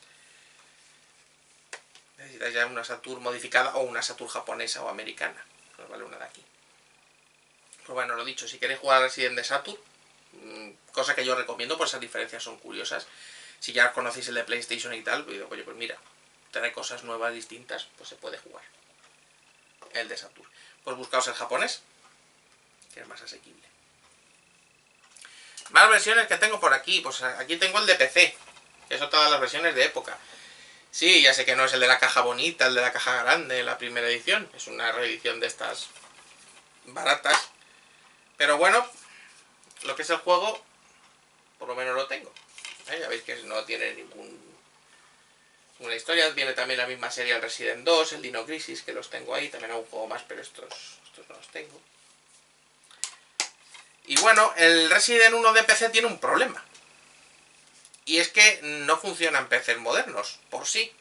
Necesitáis ya una Saturn modificada o una Saturn japonesa o americana. No vale una de aquí. Pues bueno, lo dicho, si queréis jugar Resident de Saturn, cosa que yo recomiendo, pues esas diferencias son curiosas. Si ya conocéis el de PlayStation y tal, pues, oye, pues mira, trae cosas nuevas, distintas, pues se puede jugar. El de Saturn. Pues buscaos el japonés, que es más asequible. Más versiones que tengo por aquí. Pues aquí tengo el de P C, que son todas las versiones de época. Sí, ya sé que no es el de la caja bonita, el de la caja grande, la primera edición. Es una reedición de estas baratas. Pero bueno, lo que es el juego, por lo menos lo tengo. ¿Eh? Ya veis que no tiene ningún... Una historia, tiene también la misma serie el Resident dos, el Dino Crisis, que los tengo ahí, también hago un juego más, pero estos, estos no los tengo. Y bueno, el Resident uno de P C tiene un problema. Y es que no funcionan P Cs modernos, por sí.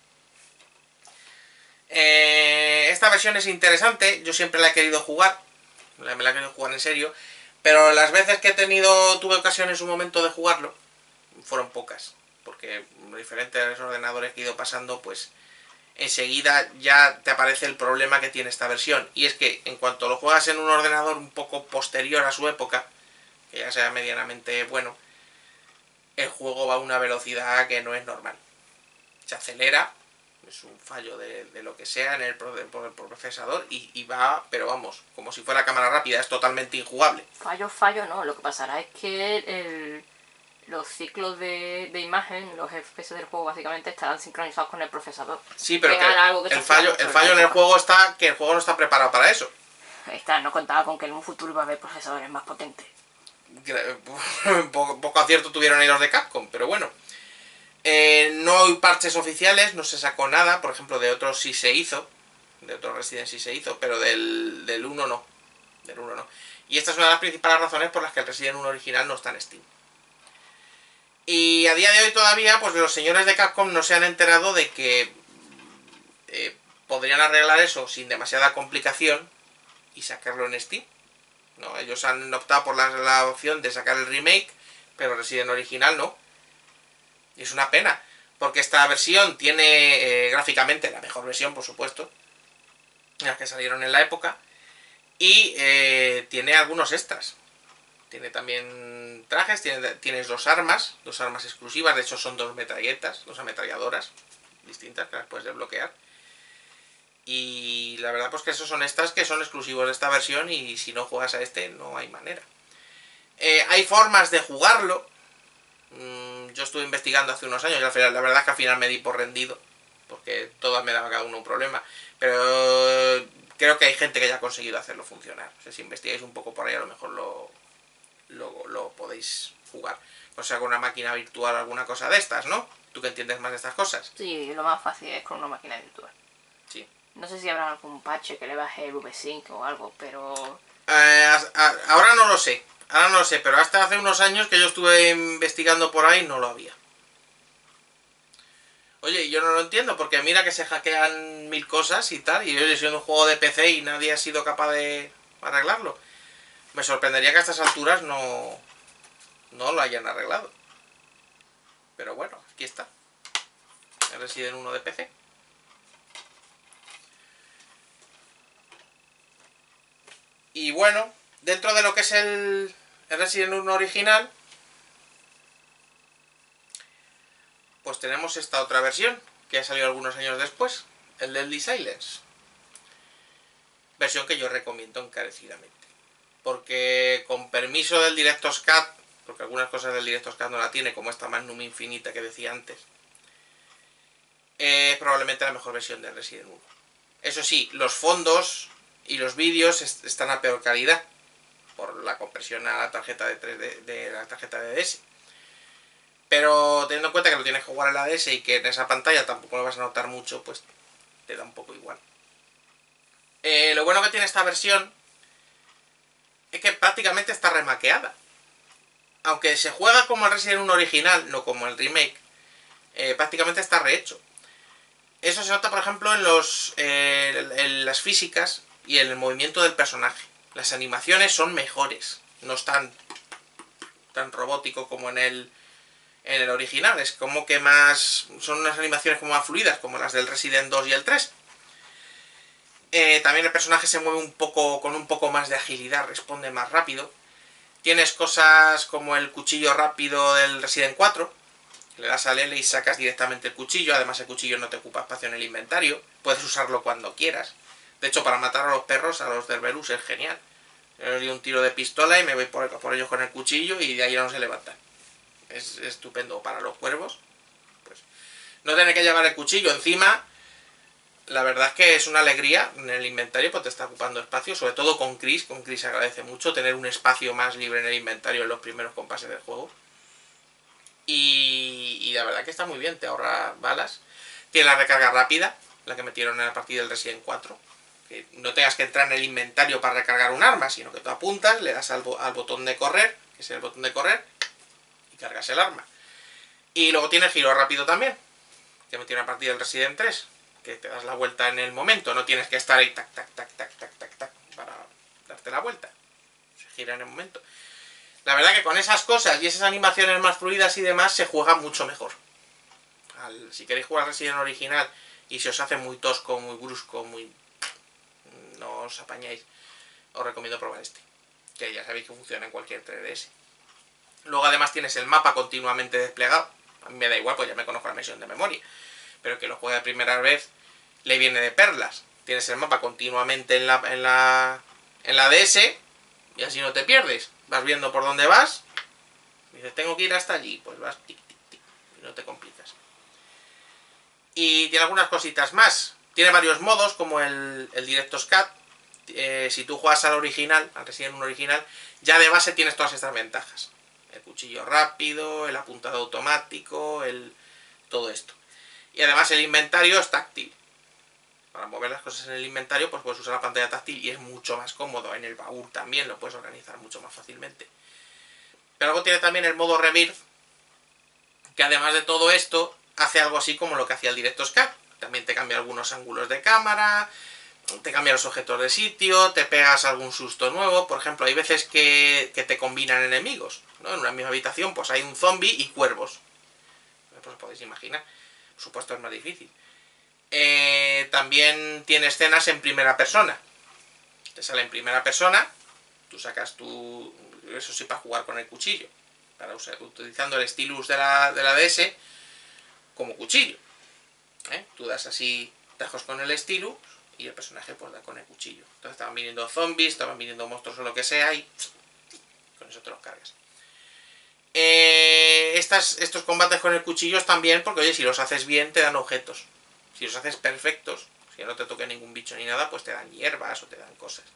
Eh, esta versión es interesante, yo siempre la he querido jugar, me la he querido jugar en serio, pero las veces que he tenido, tuve ocasión en su momento de jugarlo, fueron pocas. Porque diferentes ordenadores que he ido pasando, pues enseguida ya te aparece el problema que tiene esta versión. Y es que en cuanto lo juegas en un ordenador un poco posterior a su época, que ya sea medianamente bueno, el juego va a una velocidad que no es normal. Se acelera, es un fallo de, de lo que sea en el, por el procesador y, y va, pero vamos, como si fuera cámara rápida, es totalmente injugable. Fallo, fallo no, lo que pasará es que el... los ciclos de, de imagen, los F P S del juego básicamente estarán sincronizados con el procesador. Sí, pero que que el fallo, el fallo en el juego está que el juego no está preparado para eso. Está, no contaba con que en un futuro iba a haber procesadores más potentes. Poco, poco acierto tuvieron ahí los de Capcom, pero bueno. Eh, no hay parches oficiales, no se sacó nada, por ejemplo de otros sí se hizo, de otros Resident sí se hizo, pero del, del uno no. Del uno no. Y esta es una de las principales razones por las que el Resident uno original no está en Steam. Y a día de hoy todavía, pues los señores de Capcom no se han enterado de que eh, podrían arreglar eso sin demasiada complicación y sacarlo en Steam. ¿No? Ellos han optado por la, la opción de sacar el remake, pero Resident original no. Y es una pena, porque esta versión tiene eh, gráficamente la mejor versión, por supuesto, las que salieron en la época, y eh, tiene algunos extras. Tiene también trajes, tiene, tienes dos armas, dos armas exclusivas, de hecho son dos metralletas, dos ametralladoras distintas que las puedes desbloquear. Y la verdad pues que esos son extras que son exclusivos de esta versión y si no juegas a este no hay manera. Eh, hay formas de jugarlo. Mm, yo estuve investigando hace unos años y al final, la verdad es que al final me di por rendido, porque todas me daban cada uno un problema. Pero creo que hay gente que ya ha conseguido hacerlo funcionar. O sea, si investigáis un poco por ahí a lo mejor lo... Lo, lo podéis jugar. O sea, con una máquina virtual, alguna cosa de estas, ¿no? Tú que entiendes más de estas cosas. Sí, lo más fácil es con una máquina virtual. Sí. No sé si habrá algún parche que le baje el V cinco o algo, pero... Eh, a, a, ahora no lo sé. Ahora no lo sé, pero hasta hace unos años que yo estuve investigando por ahí no lo había. Oye, yo no lo entiendo, porque mira que se hackean mil cosas y tal, y oye, siendo un juego de P C y nadie ha sido capaz de arreglarlo. Me sorprendería que a estas alturas no, no lo hayan arreglado. Pero bueno, aquí está. El Resident uno de P C. Y bueno, dentro de lo que es el, el Resident uno original, pues tenemos esta otra versión, que ha salido algunos años después, el Deadly Silence. Versión que yo recomiendo encarecidamente. Porque con permiso del Director's Cut, porque algunas cosas del Director's Cut no la tiene, como esta Magnum Infinita que decía antes, es probablemente la mejor versión de Resident uno. Eso sí, los fondos y los vídeos est están a peor calidad, por la compresión a la tarjeta de, tres D, de la tarjeta de D S. Pero teniendo en cuenta que lo tienes que jugar en la D S y que en esa pantalla tampoco lo vas a notar mucho, pues te da un poco igual. Eh, lo bueno que tiene esta versión es que prácticamente está remaqueada. Aunque se juega como el Resident uno original, no como el remake, eh, prácticamente está rehecho. Eso se nota, por ejemplo, en, los, eh, en las físicas y en el movimiento del personaje. Las animaciones son mejores, no están tan robótico como en el, en el original. Es como que más... son unas animaciones como más fluidas, como las del Resident dos y el tres. Eh, también el personaje se mueve un poco con un poco más de agilidad, responde más rápido. Tienes cosas como el cuchillo rápido del Resident cuatro, Le das al L y sacas directamente el cuchillo. Además el cuchillo no te ocupa espacio en el inventario. Puedes usarlo cuando quieras. De hecho, para matar a los perros, a los Cerberus, es genial. Yo les doy un tiro de pistola y me voy por, por ellos con el cuchillo y de ahí no se levantan. Es, es estupendo. Para los cuervos, pues no tener que llevar el cuchillo encima. La verdad es que es una alegría en el inventario, pues te está ocupando espacio. Sobre todo con Chris. Con Chris agradece mucho tener un espacio más libre en el inventario en los primeros compases del juego. Y, y la verdad que está muy bien, te ahorra balas. Tiene la recarga rápida, la que metieron en la partida del Resident cuatro. Que no tengas que entrar en el inventario para recargar un arma, sino que tú apuntas, le das al, al botón de correr, que es el botón de correr, y cargas el arma. Y luego tiene giro rápido también, que metieron en la partida del Resident tres, que te das la vuelta en el momento, no tienes que estar ahí tac, tac, tac, tac, tac, tac, tac, para darte la vuelta. Se gira en el momento. La verdad que con esas cosas y esas animaciones más fluidas y demás se juega mucho mejor. Al, si queréis jugar Resident original y se os hace muy tosco, muy brusco, muy... no os apañáis, os recomiendo probar este. Que ya sabéis que funciona en cualquier tres D S. Luego además tienes el mapa continuamente desplegado. A mí me da igual, pues ya me conozco la misión de memoria. Pero que lo juegue de primera vez le viene de perlas. Tienes el mapa continuamente en la, en la, en la D S y así no te pierdes. Vas viendo por dónde vas. Dices, tengo que ir hasta allí. Pues vas tic, tic, tic. Y no te complicas. Y tiene algunas cositas más. Tiene varios modos, como el, el Director's Cut. Eh, si tú juegas al original, al Resident uno original, ya de base tienes todas estas ventajas. El cuchillo rápido, el apuntado automático, el todo esto. Y además el inventario es táctil. Para mover las cosas en el inventario, pues puedes usar la pantalla táctil y es mucho más cómodo. En el baúl también lo puedes organizar mucho más fácilmente. Pero luego tiene también el modo Rebirth, que además de todo esto, hace algo así como lo que hacía el Director's Cut. También te cambia algunos ángulos de cámara, te cambia los objetos de sitio, te pegas algún susto nuevo. Por ejemplo, hay veces que, que te combinan enemigos, ¿no? En una misma habitación pues hay un zombie y cuervos. Pues os podéis imaginar. Por supuesto es más difícil. Eh, también tiene escenas en primera persona. Te sale en primera persona, tú sacas tu... eso sí, para jugar con el cuchillo. Para usar, utilizando el stylus de la, de la D S como cuchillo. ¿Eh? Tú das así tajos con el stylus y el personaje pues da con el cuchillo. Entonces estaban viniendo zombies, estaban viniendo monstruos o lo que sea y con eso te los cargas. Eh, estas, estos combates con el cuchillo están bien porque, oye, si los haces bien te dan objetos. Si los haces perfectos, si no te toque ningún bicho ni nada, pues te dan hierbas o te dan cosas.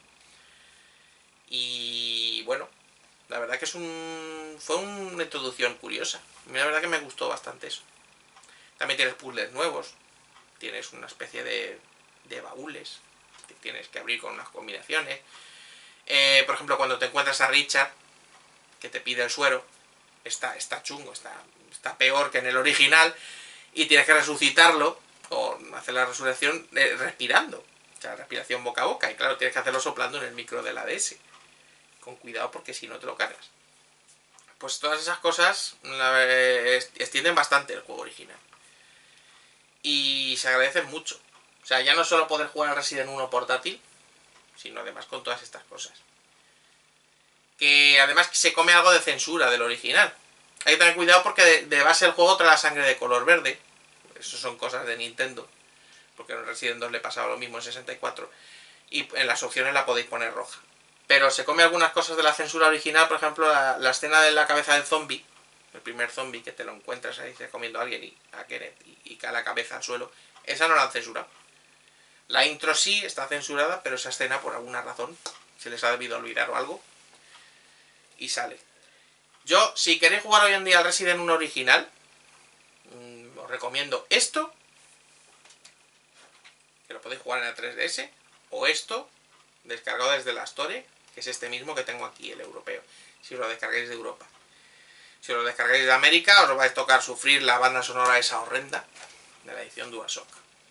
Y bueno, la verdad que es un fue una introducción curiosa. A mí la verdad que me gustó bastante eso. También tienes puzzles nuevos. Tienes una especie de, de baúles que tienes que abrir con unas combinaciones. Eh, por ejemplo, cuando te encuentras a Richard, que te pide el suero, está, está chungo, está, está peor que en el original, y tienes que resucitarlo, o hacer la resurrección eh, respirando. O sea, respiración boca a boca, y claro, tienes que hacerlo soplando en el micro de la D S. Con cuidado porque si no te lo cargas. Pues todas esas cosas la, eh, extienden bastante el juego original. Y se agradecen mucho. O sea, ya no solo poder jugar al Resident uno portátil, sino además con todas estas cosas. Que además se come algo de censura del original. Hay que tener cuidado porque de, de base el juego trae la sangre de color verde. Eso son cosas de Nintendo. Porque en el Resident dos le pasaba lo mismo en sesenta y cuatro. Y en las opciones la podéis poner roja. Pero se come algunas cosas de la censura original. Por ejemplo, la, la escena de la cabeza del zombie. El primer zombie que te lo encuentras ahí comiendo a alguien y a Kenneth y, y cae la cabeza al suelo. Esa no la han censurado. La intro sí está censurada, pero esa escena por alguna razón se les ha debido olvidar o algo. Y sale. Yo, si queréis jugar hoy en día al Resident uno original, mmm, os recomiendo esto, que lo podéis jugar en la tres D S, o esto, descargado desde la Store, que es este mismo que tengo aquí, el europeo, si os lo descargáis de Europa. Si os lo descargáis de América, os vais a tocar sufrir la banda sonora esa horrenda de la edición DualShock.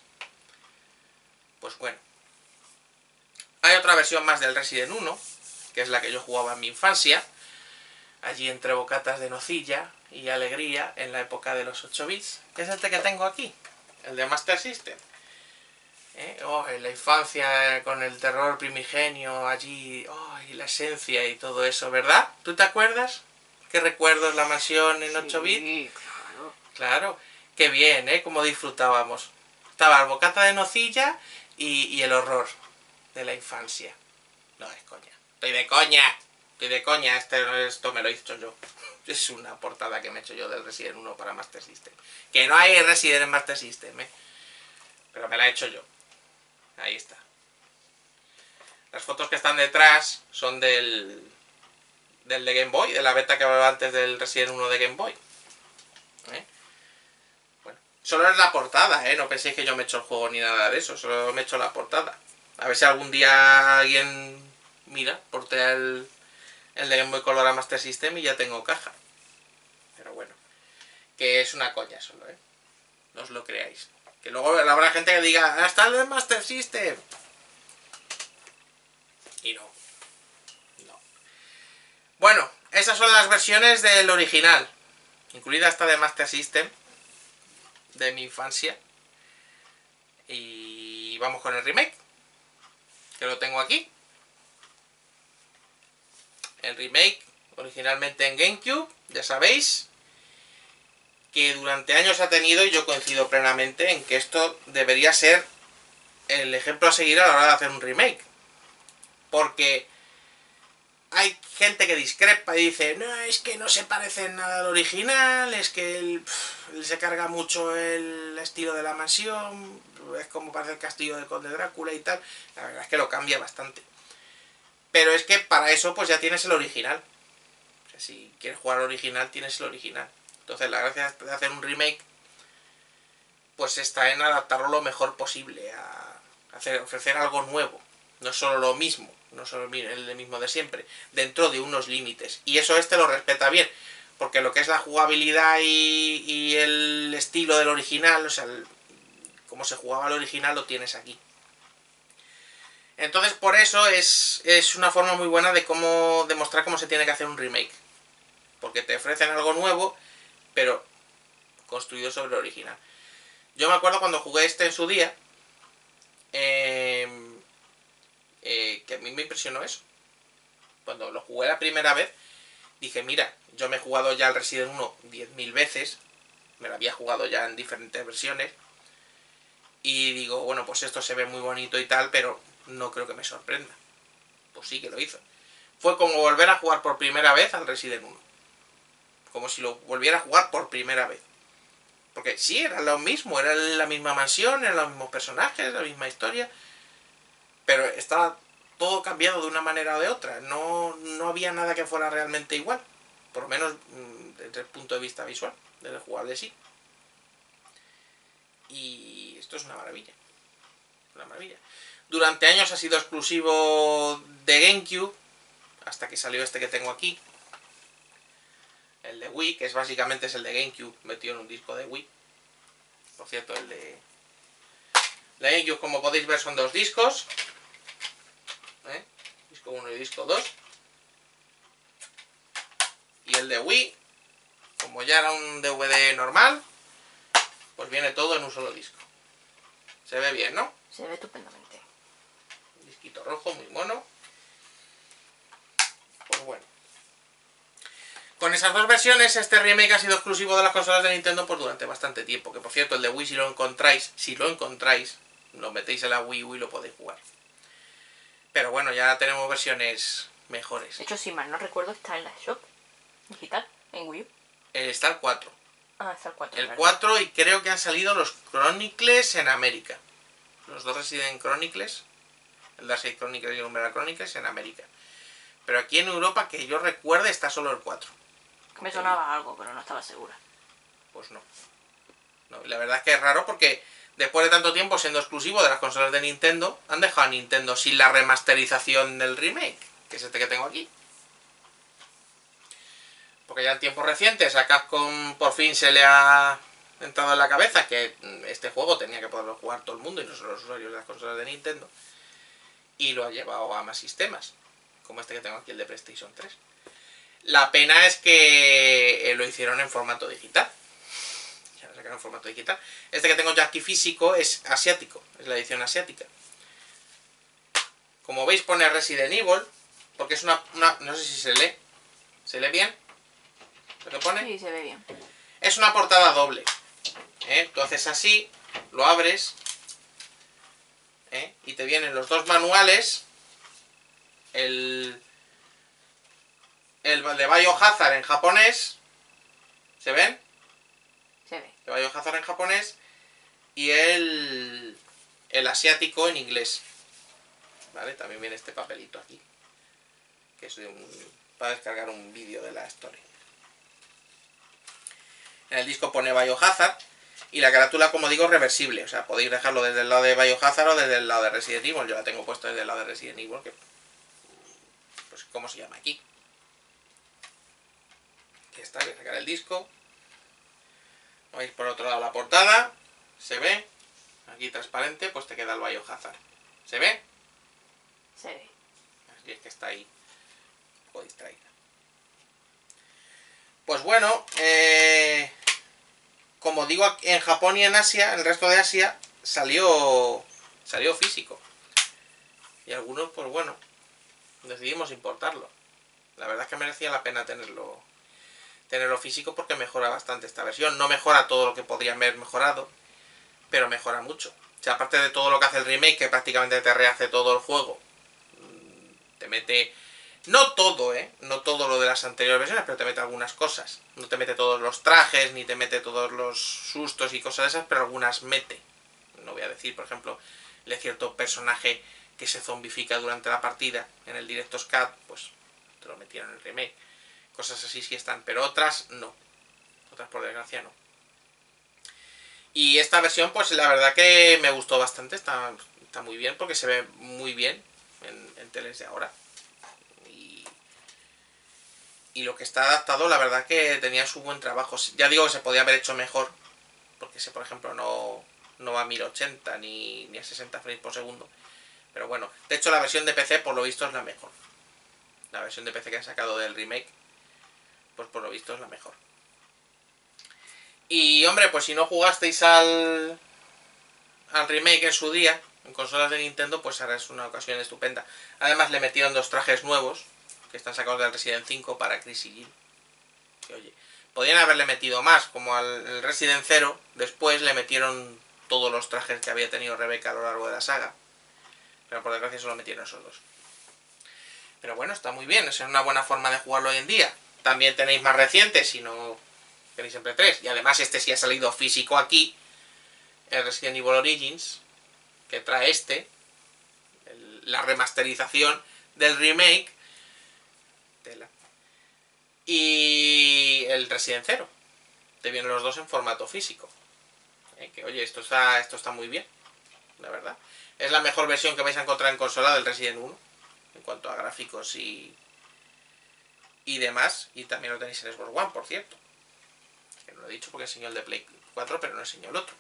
Pues bueno. Hay otra versión más del Resident uno, que es la que yo jugaba en mi infancia, allí entre bocatas de nocilla y alegría, en la época de los ocho bits, que es este que tengo aquí, el de Master System. ¿Eh? Oh, en la infancia, con el terror primigenio, allí, oh, y la esencia y todo eso, ¿verdad? ¿Tú te acuerdas? ¿Qué recuerdos la mansión en ocho bits? Sí, claro. Claro, qué bien, ¿eh? Como disfrutábamos. Estaba el bocata de nocilla y, y el horror de la infancia. No, es coña. Estoy de coña. Estoy de coña. Este, esto me lo he hecho yo. Es una portada que me he hecho yo del Resident uno para Master System. Que no hay Resident en Master System, ¿eh? Pero me la he hecho yo. Ahí está. Las fotos que están detrás son del... del de Game Boy, de la beta que hablaba antes del Resident uno de Game Boy. ¿Eh? Bueno, solo es la portada, ¿eh? No penséis que yo me he hecho el juego ni nada de eso, solo me he hecho la portada. A ver si algún día alguien mira, portea el, el de Game Boy Color a Master System y ya tengo caja. Pero bueno, que es una coña solo, ¿eh? No os lo creáis. Que luego habrá gente que diga, hasta el de Master System. Y no. No. Bueno, esas son las versiones del original, incluida esta de Master System, de mi infancia. Y vamos con el remake, que lo tengo aquí. El remake, originalmente en GameCube, ya sabéis, que durante años ha tenido, y yo coincido plenamente en que esto debería ser el ejemplo a seguir a la hora de hacer un remake. Porque hay gente que discrepa y dice, no, es que no se parece en nada al original, es que el, pff, se carga mucho el estilo de la mansión, es como parece el castillo del Conde Drácula y tal. La verdad es que lo cambia bastante. Pero es que para eso pues ya tienes el original. O sea, si quieres jugar al original, tienes el original. Entonces la gracia de hacer un remake pues está en adaptarlo lo mejor posible, a hacer, ofrecer algo nuevo, no solo lo mismo, no solo el mismo de siempre, dentro de unos límites. Y eso este lo respeta bien, porque lo que es la jugabilidad y, y el estilo del original, o sea, el, cómo se jugaba el original, lo tienes aquí. Entonces por eso es, es una forma muy buena de cómo demostrar cómo se tiene que hacer un remake. Porque te ofrecen algo nuevo, pero construido sobre el original. Yo me acuerdo cuando jugué este en su día, eh, eh, que a mí me impresionó eso. Cuando lo jugué la primera vez, dije, mira, yo me he jugado ya el Resident uno diez mil veces, me lo había jugado ya en diferentes versiones, y digo, bueno, pues esto se ve muy bonito y tal, pero no creo que me sorprenda. Pues sí que lo hizo. Fue como volver a jugar por primera vez al Resident uno. Como si lo volviera a jugar por primera vez. Porque sí, era lo mismo, era la misma mansión, eran los mismos personajes, la misma historia, pero estaba todo cambiado de una manera o de otra. No, no había nada que fuera realmente igual, por lo menos desde el punto de vista visual, del jugable sí. Y esto es una maravilla, una maravilla. Durante años ha sido exclusivo de GameCube, hasta que salió este que tengo aquí, el de Wii, que es básicamente es el de GameCube metido en un disco de Wii. Por cierto, el de, de GameCube, como podéis ver, son dos discos, ¿eh? Disco uno y disco dos. Y el de Wii, como ya era un D V D normal, pues viene todo en un solo disco. Se ve bien, ¿no? Se ve estupendamente. Un disquito rojo, muy mono. Pues bueno. Con esas dos versiones, este remake ha sido exclusivo de las consolas de Nintendo por durante bastante tiempo. Que por cierto, el de Wii, si lo encontráis, si lo encontráis, lo metéis en la Wii U y lo podéis jugar. Pero bueno, ya tenemos versiones mejores. De hecho, si mal no recuerdo, está en la Shop digital, en Wii U. Eh, está el cuatro. Ah, está el cuatro. El ¿verdad? cuatro, y creo que han salido los Chronicles en América. Los dos Resident Chronicles, el Darkseid Chronicles y el Umbrella Chronicles en América. Pero aquí en Europa, que yo recuerde, está solo el cuatro. Me sonaba algo, pero no estaba segura. Pues no. No, la verdad es que es raro porque después de tanto tiempo siendo exclusivo de las consolas de Nintendo, han dejado a Nintendo sin la remasterización del remake, que es este que tengo aquí. Porque ya en tiempos recientes a Capcom por fin se le ha entrado en la cabeza que este juego tenía que poderlo jugar todo el mundo y no solo los usuarios de las consolas de Nintendo. Y lo ha llevado a más sistemas, como este que tengo aquí, el de PlayStation tres. La pena es que lo hicieron en formato digital. Ya lo sacaron en formato digital. Este que tengo yo aquí físico es asiático, es la edición asiática. Como veis pone Resident Evil, porque es una, una... no sé si se lee. ¿Se lee bien lo que pone? Sí, se ve bien. es una portada doble. ¿eh? Entonces así, lo abres, ¿eh? y te vienen los dos manuales, el, el de Biohazard en japonés, ¿se ven? Se ve. El Biohazard en japonés y el, el asiático en inglés. ¿Vale? También viene este papelito aquí, que es de un, para descargar un vídeo de la story. En el disco pone Biohazard y la carátula, como digo, es reversible. O sea, podéis dejarlo desde el lado de Biohazard o desde el lado de Resident Evil. Yo la tengo puesta desde el lado de Resident Evil, que pues ¿cómo se llama aquí? Aquí está, voy a sacar el disco. Veis por otro lado la portada, se ve, aquí transparente, pues te queda el Biohazard. ¿Se ve? Se ve. Así es que está ahí, un poco distraída. Pues bueno, eh, como digo, en Japón y en Asia, en el resto de Asia, salió, salió físico. Y algunos, pues bueno, decidimos importarlo. La verdad es que merecía la pena tenerlo, tenerlo físico porque mejora bastante esta versión. No mejora todo lo que podría haber mejorado, pero mejora mucho. O sea, aparte de todo lo que hace el remake, que prácticamente te rehace todo el juego, te mete... No todo, ¿eh? No todo lo de las anteriores versiones, pero te mete algunas cosas. No te mete todos los trajes, ni te mete todos los sustos y cosas de esas, pero algunas mete. No voy a decir, por ejemplo, de cierto personaje que se zombifica durante la partida en el Director's Cut, pues te lo metieron en el remake. Cosas así sí están, pero otras no. Otras por desgracia no. Y esta versión, pues la verdad que me gustó bastante. Está, está muy bien porque se ve muy bien en, en teles de ahora. Y lo que está adaptado, la verdad que tenía su buen trabajo. Ya digo que se podía haber hecho mejor, porque ese, por ejemplo, no, no va a mil ochenta ni, ni a sesenta frames por segundo. Pero bueno, de hecho la versión de P C por lo visto es la mejor. La versión de P C que han sacado del remake, pues por lo visto es la mejor. Y hombre, pues si no jugasteis al, al remake en su día, en consolas de Nintendo, pues ahora es una ocasión estupenda. Además le metieron dos trajes nuevos, que están sacados del Resident cinco para Chris y Jill. Que oye, podrían haberle metido más, como al Resident cero, después le metieron todos los trajes que había tenido Rebecca a lo largo de la saga. Pero por desgracia solo metieron esos dos. Pero bueno, está muy bien, es una buena forma de jugarlo hoy en día. También tenéis más recientes, si no tenéis siempre tres. Y además este sí ha salido físico aquí, el Resident Evil Origins, que trae este, el, la remasterización del remake, tela, y el Resident cero. Te vienen los dos en formato físico. ¿Eh? Que oye, esto está, esto está muy bien, la verdad. Es la mejor versión que vais a encontrar en consola del Resident uno, en cuanto a gráficos y, y demás. Y también lo tenéis en Xbox One, por cierto. Que no lo he dicho porque enseñó el de Play cuatro, pero no enseñó el otro.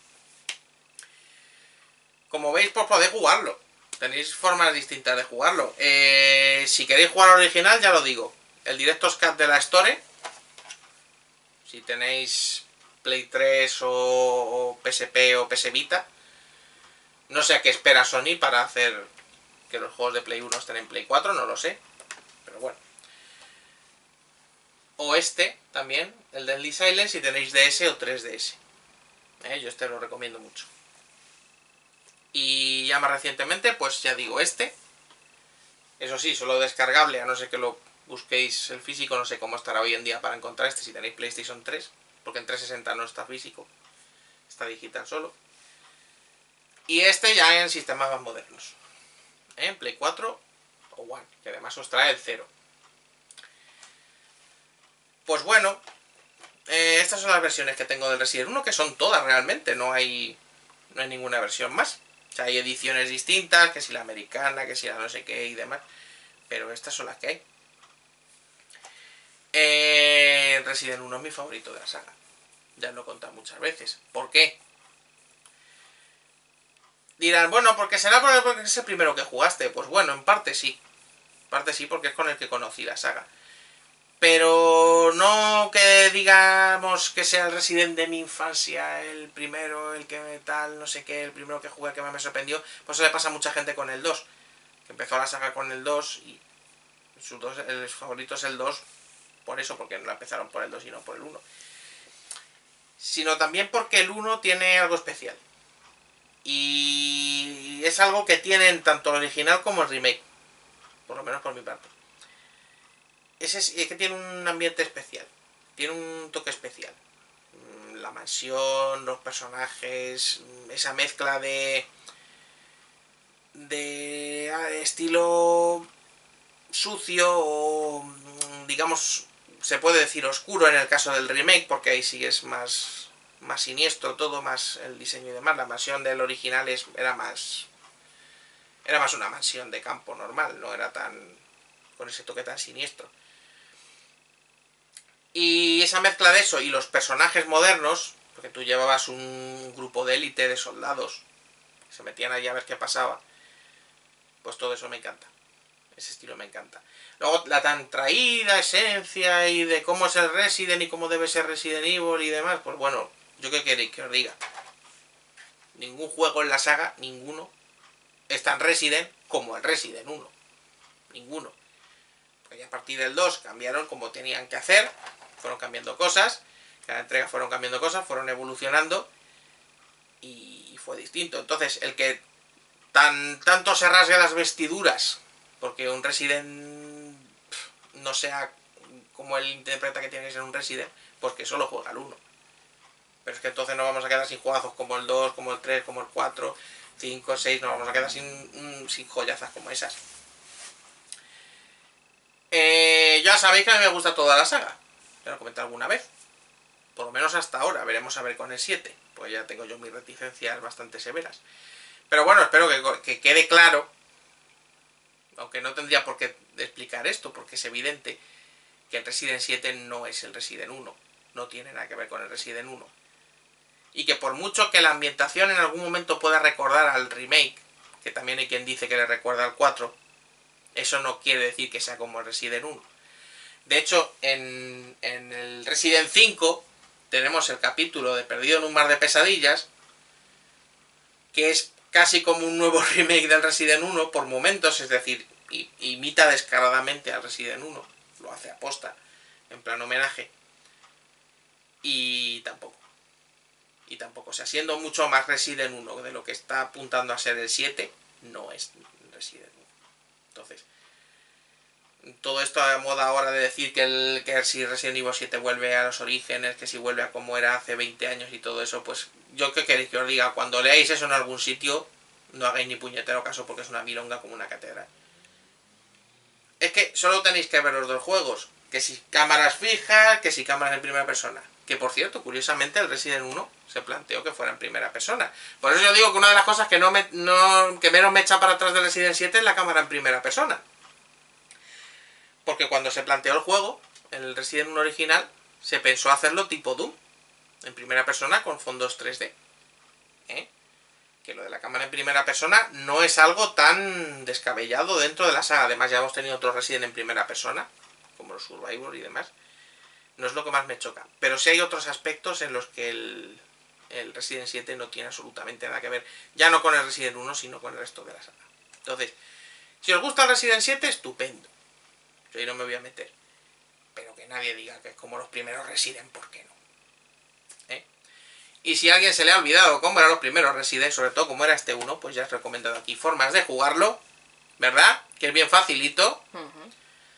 Como veis, pues podéis jugarlo. Tenéis formas distintas de jugarlo. Eh, si queréis jugar al original, ya lo digo. El Director's Cut de la Store. Si tenéis Play tres o, o P S P o P S Vita. No sé a qué espera Sony para hacer que los juegos de Play uno estén en Play cuatro, no lo sé. Pero bueno. O este también, el Deadly Silence, si tenéis D S o tres D S. Eh, yo este lo recomiendo mucho. Y ya más recientemente, pues ya digo, este. Eso sí, solo descargable, a no ser que lo busquéis el físico, no sé cómo estará hoy en día para encontrar este si tenéis PlayStation tres, porque en trescientos sesenta no está físico, está digital solo. Y este ya en sistemas más modernos, ¿eh? En Play cuatro o One, que además os trae el cero. Pues bueno, eh, estas son las versiones que tengo del Resident uno, que son todas realmente, no hay, no hay ninguna versión más. O sea, hay ediciones distintas, que si la americana, que si la no sé qué y demás, pero estas son las que hay. Eh, Resident uno es mi favorito de la saga. Ya lo he contado muchas veces. ¿Por qué? Dirán, bueno, porque será porque es el primero que jugaste. Pues bueno, en parte sí. En parte sí, porque es con el que conocí la saga. Pero no que digamos que sea el Resident de mi infancia, el primero, el que tal, no sé qué, el primero que jugué que más me sorprendió. Pues eso le pasa a mucha gente con el dos. Que empezó la saga con el dos y su dos, el favorito es el dos. Por eso, porque no la empezaron por el dos y no por el uno. sino también porque el uno tiene algo especial. Y es algo que tienen tanto el original como el remake, por lo menos por mi parte. Es, es que tiene un ambiente especial, tiene un toque especial. La mansión, los personajes, esa mezcla de de estilo sucio o digamos se puede decir oscuro en el caso del remake, porque ahí sí es más más siniestro todo, más el diseño y demás. La mansión del original es, era más era más una mansión de campo normal, no era tan con ese toque tan siniestro. Y esa mezcla de eso y los personajes modernos, porque tú llevabas un grupo de élite de soldados que se metían allí a ver qué pasaba, pues todo eso me encanta. Ese estilo me encanta. Luego la tan traída esencia y de cómo es el Resident y cómo debe ser Resident Evil y demás, pues bueno, yo qué queréis que os diga. Ningún juego en la saga, ninguno, es tan Resident como el Resident uno. Ninguno. Porque ya a partir del dos cambiaron como tenían que hacer, fueron cambiando cosas, cada entrega fueron cambiando cosas, fueron evolucionando y fue distinto. Entonces, el que tan tanto se rasgue las vestiduras porque un Resident no sea como él interpreta que tiene que ser un Resident, pues que solo juega el uno. Pero es que entonces nos vamos a quedar sin juegazos como el dos, como el tres, como el cuatro, cinco, seis, nos vamos a quedar sin, sin joyazas como esas. Eh, ya sabéis que a mí me gusta toda la saga, ya lo he comentado alguna vez, por lo menos hasta ahora. Veremos a ver con el siete, pues ya tengo yo mis reticencias bastante severas. Pero bueno, espero que, que quede claro, aunque no tendría por qué explicar esto, porque es evidente que el Resident siete no es el Resident uno, no tiene nada que ver con el Resident uno. Y que por mucho que la ambientación en algún momento pueda recordar al remake, que también hay quien dice que le recuerda al cuatro, eso no quiere decir que sea como el Resident uno. De hecho, en, en el Resident cinco tenemos el capítulo de Perdido en un mar de pesadillas, que es casi como un nuevo remake del Resident uno por momentos, es decir, imita descaradamente al Resident uno, lo hace aposta, en plan homenaje, y tampoco. Y tampoco, o sea, siendo mucho más Resident uno de lo que está apuntando a ser el siete, no es Resident uno. Entonces, todo esto a moda ahora de decir que, el, que si Resident Evil siete vuelve a los orígenes, que si vuelve a como era hace veinte años y todo eso, pues yo qué queréis que os diga, cuando leáis eso en algún sitio, no hagáis ni puñetero caso porque es una milonga como una catedral. Es que solo tenéis que ver los dos juegos, que si cámaras fijas, que si cámaras en primera persona. Que por cierto, curiosamente el Resident uno se planteó que fuera en primera persona. Por eso yo digo que una de las cosas que, no me, no, que menos me echa para atrás del Resident siete es la cámara en primera persona. Porque cuando se planteó el juego, en el Resident uno original, se pensó hacerlo tipo Doom, en primera persona con fondos tres D. ¿Eh? Que lo de la cámara en primera persona no es algo tan descabellado dentro de la saga. Además ya hemos tenido otros Resident en primera persona, como los Survivor y demás. No es lo que más me choca. Pero sí hay otros aspectos en los que el, el Resident siete no tiene absolutamente nada que ver. Ya no con el Resident uno, sino con el resto de la saga. Entonces, si os gusta el Resident siete, estupendo. Yo ahí no me voy a meter. Pero que nadie diga que es como los primeros Resident, ¿por qué no? ¿Eh? Y si a alguien se le ha olvidado cómo eran los primeros Resident, sobre todo cómo era este uno, pues ya os he recomendado aquí formas de jugarlo, ¿verdad? Que es bien facilito. Uh-huh.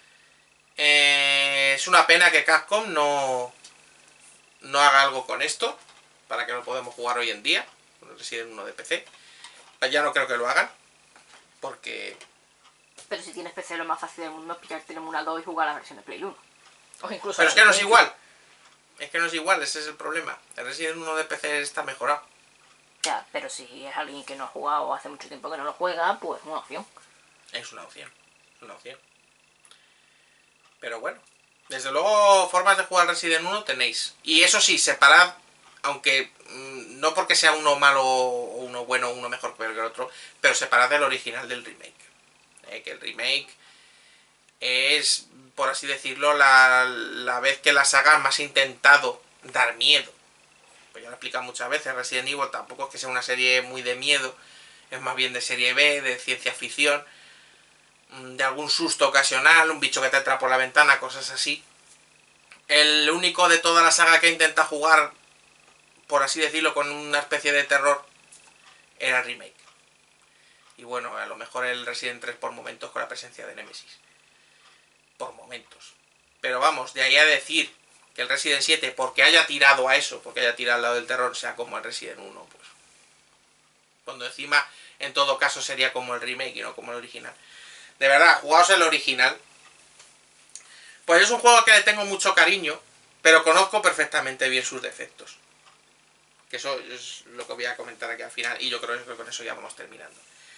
Eh, es una pena que Capcom no, no haga algo con esto, para que no podamos jugar hoy en día, con el Resident uno de P C. Ya no creo que lo hagan, porque... Pero si tienes P C, lo más fácil del mundo es pillarte el emulador y jugar a la versión de Play uno. O incluso Pero es que no es igual. Es que no es igual, ese es el problema. El Resident uno de P C está mejorado. Ya, pero si es alguien que no ha jugado o hace mucho tiempo que no lo juega, pues es una opción. Es una opción, es una opción. Pero bueno, desde luego formas de jugar Resident uno tenéis. Y eso sí, separad, aunque mmm, no porque sea uno malo o uno bueno o uno mejor que el otro, pero separad el original del remake. Eh, que el remake es, por así decirlo, la, la vez que la saga más ha intentado dar miedo. Pues ya lo he explicado muchas veces, Resident Evil tampoco es que sea una serie muy de miedo, es más bien de serie B, de ciencia ficción, de algún susto ocasional, un bicho que te entra por la ventana, cosas así. El único de toda la saga que intenta jugar por así decirlo, con una especie de terror, era el remake. Y bueno, a lo mejor el Resident tres por momentos con la presencia de Nemesis. Por momentos. Pero vamos, de ahí a decir que el Resident siete, porque haya tirado a eso, porque haya tirado al lado del terror, sea como el Resident uno, pues... Cuando encima, en todo caso, sería como el remake y no como el original. De verdad, jugaos el original. Pues es un juego que le tengo mucho cariño, pero conozco perfectamente bien sus defectos. Que eso es lo que voy a comentar aquí al final, y yo creo que con eso ya vamos terminando.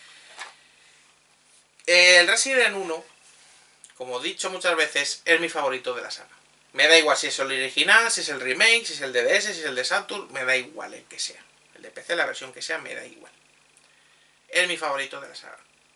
El Resident uno, como he dicho muchas veces, es mi favorito de la saga. Me da igual si es el original, si es el remake, si es el de D S, si es el de Saturn, me da igual el que sea. El de P C, la versión que sea, me da igual. Es mi favorito de la saga.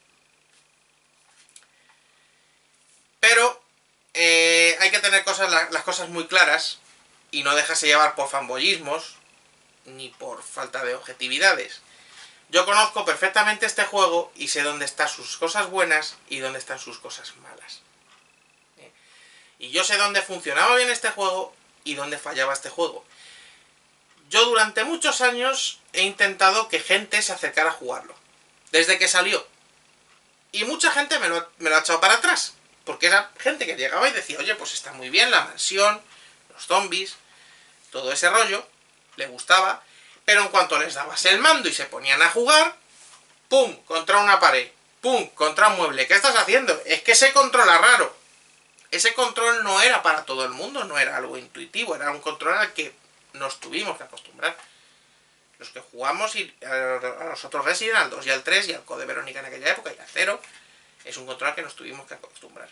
Pero eh, hay que tener cosas, las cosas muy claras y no dejarse llevar por fanboyismos ni por falta de objetividades. Yo conozco perfectamente este juego y sé dónde están sus cosas buenas y dónde están sus cosas malas. ¿Eh? Y yo sé dónde funcionaba bien este juego y dónde fallaba este juego. Yo durante muchos años he intentado que gente se acercara a jugarlo. Desde que salió. Y mucha gente me lo, me lo ha echado para atrás. Porque era gente que llegaba y decía, oye, pues está muy bien la mansión, los zombies, todo ese rollo, le gustaba. Pero en cuanto les dabas el mando y se ponían a jugar, ¡pum! Contra una pared, ¡pum! Contra un mueble. ¿Qué estás haciendo? Es que ese control era raro. Ese control no era para todo el mundo, no era algo intuitivo, era un control al que nos tuvimos que acostumbrar. Los que jugamos y a los otros Resident, al dos y al tres y al Code Verónica en aquella época y al cero, es un control al que nos tuvimos que acostumbrar.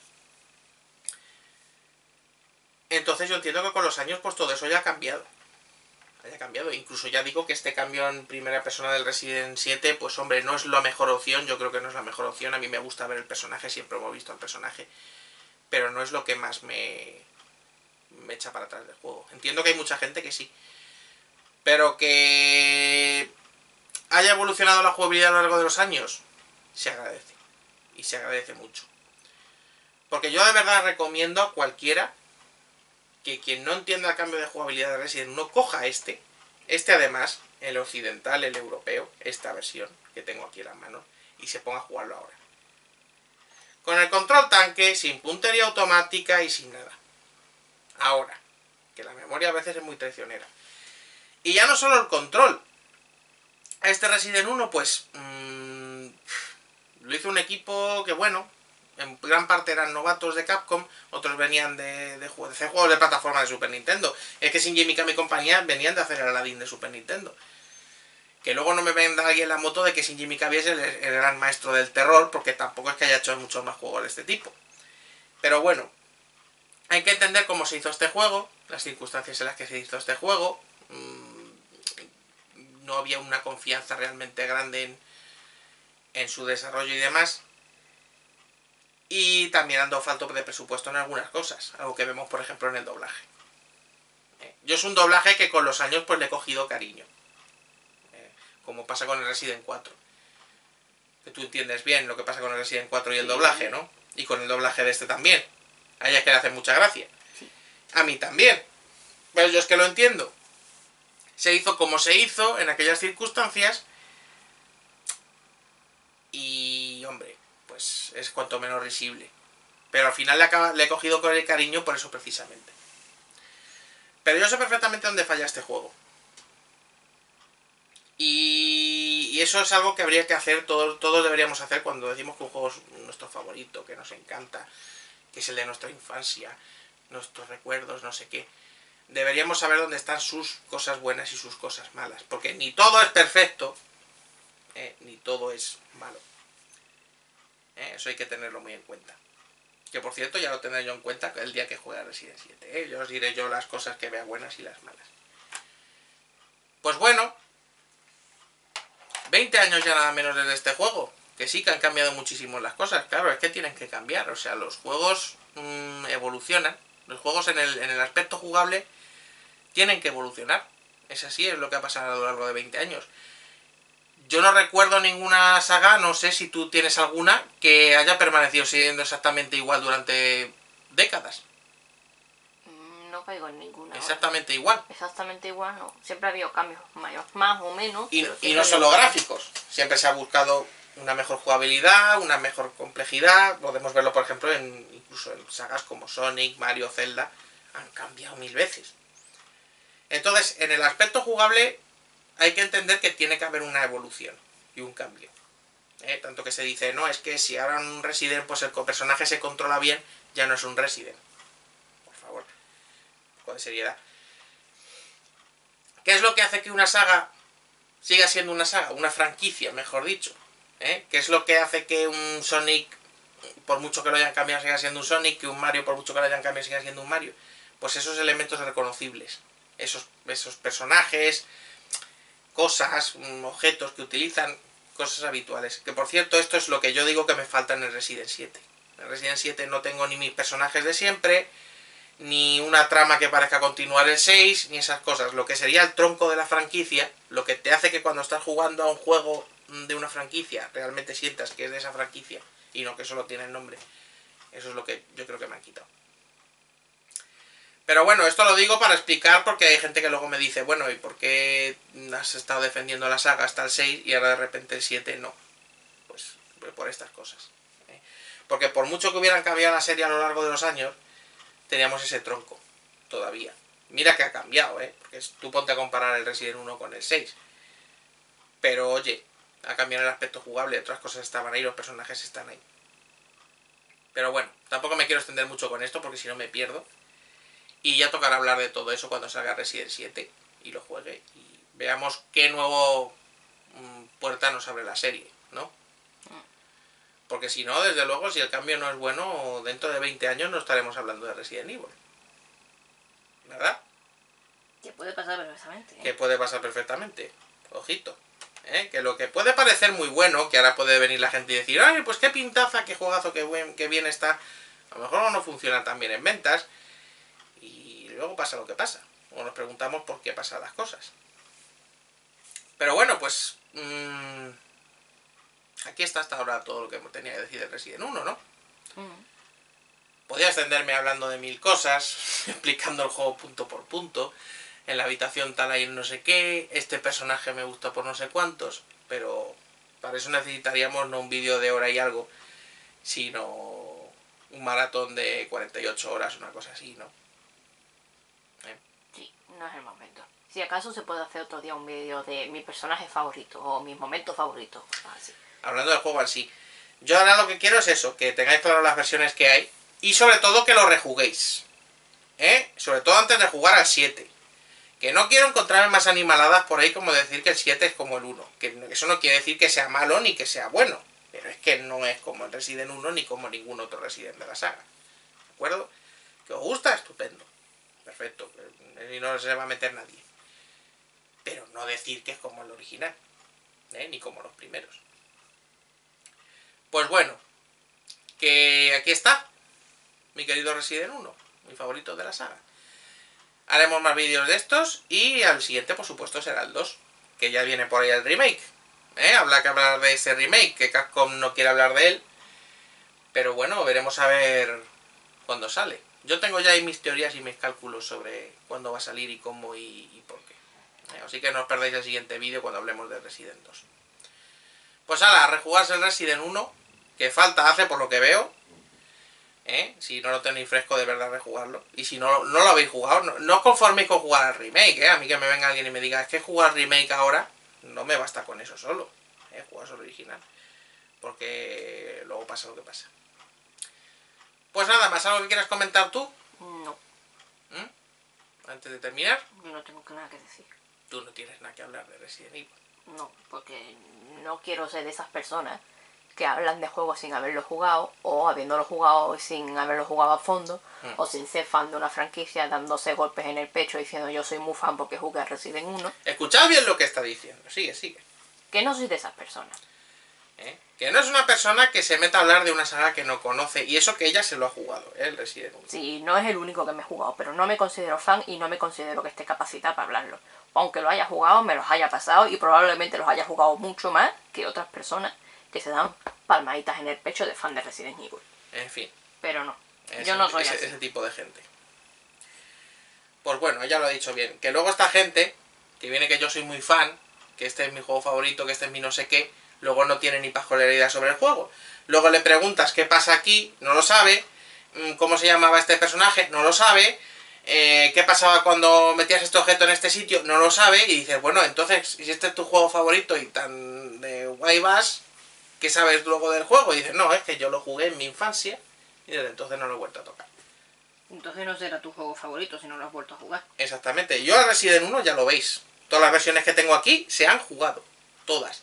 Entonces yo entiendo que con los años pues todo eso ya ha cambiado. Haya cambiado. Incluso ya digo que este cambio en primera persona del Resident siete, pues hombre, no es la mejor opción, yo creo que no es la mejor opción. A mí me gusta ver el personaje, siempre hemos visto al personaje, pero no es lo que más me, me echa para atrás del juego. Entiendo que hay mucha gente que sí, pero que haya evolucionado la jugabilidad a lo largo de los años, se agradece. Y se agradece mucho. Porque yo de verdad recomiendo a cualquiera que quien no entienda el cambio de jugabilidad de Resident uno coja este. Este además, el occidental, el europeo, esta versión que tengo aquí en las manos, y se ponga a jugarlo ahora. Con el control tanque, sin puntería automática y sin nada. Ahora, que la memoria a veces es muy traicionera. Y ya no solo el control. Este Resident uno, pues, mmm, lo hizo un equipo que, bueno, en gran parte eran novatos de Capcom, otros venían de, de, juegos, de juegos de plataforma de Super Nintendo. Es que Shinji Mikami y compañía venían de hacer el Aladdin de Super Nintendo. Que luego no me venda alguien la moto de que Shinji Mikami es el, el gran maestro del terror, porque tampoco es que haya hecho muchos más juegos de este tipo. Pero bueno, hay que entender cómo se hizo este juego, las circunstancias en las que se hizo este juego. Mmm, no había una confianza realmente grande en, en su desarrollo y demás. Y también ando falto de presupuesto en algunas cosas, algo que vemos por ejemplo en el doblaje. Eh, yo es un doblaje que con los años pues le he cogido cariño, eh, como pasa con el Resident cuatro. Que tú entiendes bien lo que pasa con el Resident cuatro y el doblaje, ¿no? Y con el doblaje de este también. A ella es que le hace mucha gracia. A mí también. Pero yo es que lo entiendo. Se hizo como se hizo en aquellas circunstancias. Y hombre, pues es cuanto menos risible. Pero al final le, acaba, le he cogido con el cariño por eso precisamente. Pero yo sé perfectamente dónde falla este juego. Y, y eso es algo que habría que hacer, todos, todos deberíamos hacer cuando decimos que un juego es nuestro favorito, que nos encanta, que es el de nuestra infancia, nuestros recuerdos, no sé qué. Deberíamos saber dónde están sus cosas buenas y sus cosas malas. Porque ni todo es perfecto, eh, ni todo es malo. Eh, eso hay que tenerlo muy en cuenta. Que por cierto ya lo tendré yo en cuenta el día que juegue a Resident siete. ¿eh? Yo os diré yo las cosas que vea buenas y las malas. Pues bueno, veinte años ya nada menos desde este juego. Que sí que han cambiado muchísimo las cosas. Claro, es que tienen que cambiar. O sea, los juegos mmm, evolucionan. Los juegos en el, en el aspecto jugable tienen que evolucionar. Es así, es lo que ha pasado a lo largo de veinte años. Yo no recuerdo ninguna saga, no sé si tú tienes alguna, que haya permanecido siendo exactamente igual durante décadas. no caigo en ninguna. Exactamente ahora. igual. Exactamente igual, no. Siempre ha habido cambios mayores, más o menos. Y, y no solo gráficos. Siempre se ha buscado una mejor jugabilidad, una mejor complejidad. Podemos verlo, por ejemplo, en incluso en sagas como Sonic, Mario, Zelda. Han cambiado mil veces. Entonces, en el aspecto jugable hay que entender que tiene que haber una evolución y un cambio. ¿Eh? Tanto que se dice, no, es que si ahora en un Resident pues el personaje se controla bien, ya no es un Resident. Por favor, un poco de seriedad. ¿Qué es lo que hace que una saga siga siendo una saga? Una franquicia, mejor dicho. ¿Eh? ¿Qué es lo que hace que un Sonic, por mucho que lo hayan cambiado, siga siendo un Sonic? Que un Mario, por mucho que lo hayan cambiado, siga siendo un Mario. Pues esos elementos reconocibles. Esos, esos personajes, cosas, objetos que utilizan, cosas habituales. Que por cierto, esto es lo que yo digo que me falta en el Resident siete. En el Resident siete no tengo ni mis personajes de siempre, ni una trama que parezca continuar el seis, ni esas cosas. Lo que sería el tronco de la franquicia, lo que te hace que cuando estás jugando a un juego de una franquicia, realmente sientas que es de esa franquicia, y no que solo tiene el nombre. Eso es lo que yo creo que me han quitado. Pero bueno, esto lo digo para explicar porque hay gente que luego me dice, bueno, ¿y por qué has estado defendiendo la saga hasta el seis y ahora de repente el siete no? Pues por estas cosas. ¿eh? Porque por mucho que hubieran cambiado la serie a lo largo de los años, teníamos ese tronco todavía. Mira que ha cambiado, ¿eh? Porque tú ponte a comparar el Resident uno con el seis. Pero oye, ha cambiado el aspecto jugable, otras cosas estaban ahí, los personajes están ahí. Pero bueno, tampoco me quiero extender mucho con esto porque si no me pierdo. Y ya tocará hablar de todo eso cuando salga Resident siete y lo juegue. Y veamos qué nuevo mmm, puerta nos abre la serie, ¿no? Porque si no, desde luego, si el cambio no es bueno, dentro de veinte años no estaremos hablando de Resident Evil. ¿Verdad? Que puede pasar perfectamente. ¿eh? Que puede pasar perfectamente. Ojito. ¿eh? Que lo que puede parecer muy bueno, que ahora puede venir la gente y decir, ay, pues qué pintaza, qué juegazo, qué, buen, qué bien está. A lo mejor no funciona tan bien en ventas. Y luego pasa lo que pasa. O nos preguntamos por qué pasan las cosas. Pero bueno, pues... Mmm, aquí está hasta ahora todo lo que tenía que decir de Resident uno, ¿no? Mm. Podría extenderme hablando de mil cosas, explicando el juego punto por punto. En la habitación tal hay no sé qué, este personaje me gusta por no sé cuántos. Pero para eso necesitaríamos no un vídeo de hora y algo, sino un maratón de cuarenta y ocho horas, una cosa así, ¿no? Sí, no es el momento. Si acaso se puede hacer otro día un vídeo de mi personaje favorito o mis momentos favoritos. Así. Hablando del juego así. Yo ahora lo que quiero es eso, que tengáis todas las versiones que hay y sobre todo que lo rejuguéis. ¿Eh? Sobre todo antes de jugar al siete. Que no quiero encontrarme más animaladas por ahí como decir que el siete es como el uno. Que eso no quiere decir que sea malo ni que sea bueno. Pero es que no es como el Resident uno ni como ningún otro Resident de la saga. ¿De acuerdo? ¿Que os gusta? Estupendo. Perfecto. Y no se va a meter nadie. Pero no decir que es como el original. ¿eh? Ni como los primeros. Pues bueno. Que aquí está. Mi querido Resident uno. Mi favorito de la saga. Haremos más vídeos de estos. Y al siguiente, por supuesto, será el dos. Que ya viene por ahí el remake. ¿eh? Habrá que hablar de ese remake. Que Capcom no quiere hablar de él. Pero bueno, veremos a ver cuándo sale. Yo tengo ya ahí mis teorías y mis cálculos sobre cuándo va a salir y cómo y, y por qué. ¿eh? Así que no os perdáis el siguiente vídeo cuando hablemos de Resident dos. Pues ala, a rejugarse el Resident uno. Que falta hace por lo que veo. ¿eh? Si no lo tenéis fresco, de verdad rejugarlo. Y si no, no lo habéis jugado, no, no os conforméis con jugar al remake. ¿eh? A mí que me venga alguien y me diga, es que jugar al remake ahora no me basta con eso solo. ¿eh? Jugar al original. Porque luego pasa lo que pasa. Pues nada más, ¿algo que quieras comentar tú? No. ¿Mm? Antes de terminar. No tengo nada que decir. Tú no tienes nada que hablar de Resident Evil. No, porque no quiero ser de esas personas que hablan de juegos sin haberlo jugado, o habiéndolo jugado sin haberlo jugado a fondo, mm. o sin ser fan de una franquicia, dándose golpes en el pecho diciendo yo soy muy fan porque jugué a Resident uno. Escuchad bien lo que está diciendo, sigue, sigue. Que no soy de esas personas. ¿Eh? Que no es una persona que se meta a hablar de una saga que no conoce, y eso que ella se lo ha jugado, ¿eh? El Resident uno. Sí, no es el único que me he jugado, pero no me considero fan y no me considero que esté capacitada para hablarlo. Aunque lo haya jugado, me los haya pasado y probablemente los haya jugado mucho más que otras personas que se dan palmaditas en el pecho de fan de Resident Evil. En fin. Pero no, ese, yo no soy ese, así. ese tipo de gente. Pues bueno, ella lo ha dicho bien. Que luego esta gente, que viene que yo soy muy fan, que este es mi juego favorito, que este es mi no sé qué, luego no tiene ni pajolera idea sobre el juego. Luego le preguntas qué pasa aquí, no lo sabe. Cómo se llamaba este personaje, no lo sabe. Eh, qué pasaba cuando metías este objeto en este sitio, no lo sabe. Y dices, bueno, entonces, si este es tu juego favorito y tan de guay vas, ¿qué sabes luego del juego? Y dices, no, es que yo lo jugué en mi infancia y desde entonces no lo he vuelto a tocar. Entonces no será tu juego favorito si no lo has vuelto a jugar. Exactamente. Yo a Resident uno ya lo veis. Todas las versiones que tengo aquí se han jugado. Todas.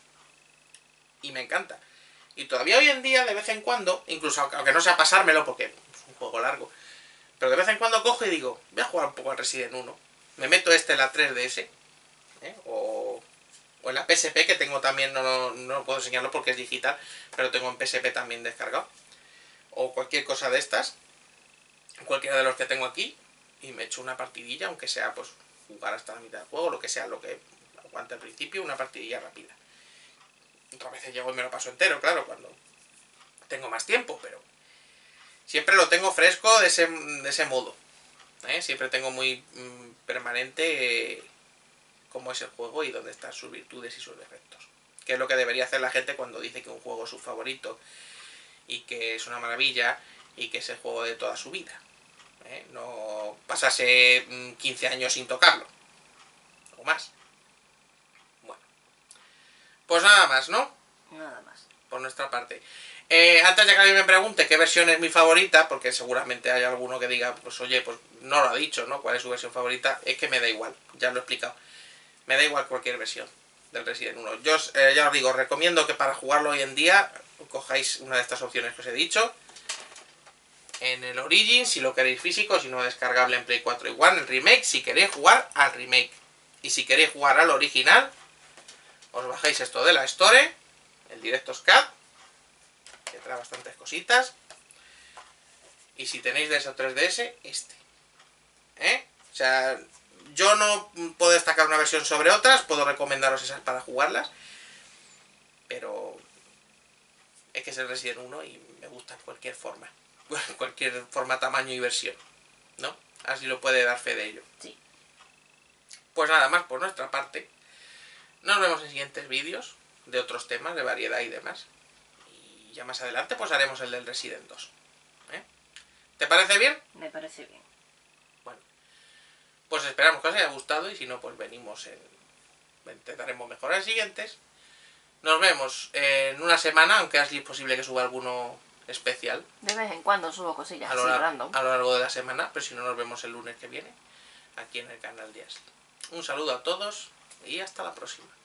Y me encanta. Y todavía hoy en día, de vez en cuando, incluso aunque no sea pasármelo porque es un juego largo, pero de vez en cuando cojo y digo, voy a jugar un poco al Resident uno. Me meto este en la tres D S. ¿eh? O, o en la P S P, que tengo también, no, no, no puedo enseñarlo porque es digital, pero tengo en P S P también descargado. O cualquier cosa de estas. Cualquiera de los que tengo aquí. Y me echo una partidilla, aunque sea pues jugar hasta la mitad del juego, lo que sea, lo que aguante al principio, una partidilla rápida. Otras veces llego y me lo paso entero, claro, cuando tengo más tiempo, pero siempre lo tengo fresco de ese, de ese modo. ¿eh? Siempre tengo muy mmm, permanente eh, cómo es el juego y dónde están sus virtudes y sus defectos. Que es lo que debería hacer la gente cuando dice que un juego es su favorito y que es una maravilla y que es el juego de toda su vida. ¿eh? No pasarse mmm, quince años sin tocarlo. O más. Bueno. Pues nada más, ¿no? Nada más. Por nuestra parte. Eh, antes de que alguien me pregunte qué versión es mi favorita, porque seguramente hay alguno que diga, pues oye, pues no lo ha dicho, ¿no? ¿Cuál es su versión favorita? Es que me da igual, ya lo he explicado. Me da igual cualquier versión del Resident uno. Yo eh, ya os digo, recomiendo que para jugarlo hoy en día cojáis una de estas opciones que os he dicho. En el Origin, si lo queréis físico, si no descargable en Play cuatro y One, el remake, si queréis jugar al remake. Y si queréis jugar al original, os bajáis esto de la Store, el Director's Cut, que trae bastantes cositas. Y si tenéis de esos tres D S, este. ¿Eh? O sea, yo no puedo destacar una versión sobre otras, puedo recomendaros esas para jugarlas. Pero es que es el Resident uno y me gusta en cualquier forma. Cualquier forma, tamaño y versión. ¿No? Así lo puede dar fe de ello. Sí. Pues nada más por nuestra parte. Nos vemos en siguientes vídeos de otros temas, de variedad y demás. Y ya más adelante pues haremos el del Resident dos. ¿Eh? ¿Te parece bien? Me parece bien. Bueno, pues esperamos que os haya gustado y si no, pues venimos en... intentaremos mejorar en siguientes. Nos vemos en una semana, aunque así es posible que suba alguno especial. De vez en cuando subo cosillas a lo, así largo, random. a lo largo de la semana, pero si no nos vemos el lunes que viene, aquí en el canal de Ashley. Un saludo a todos y hasta la próxima.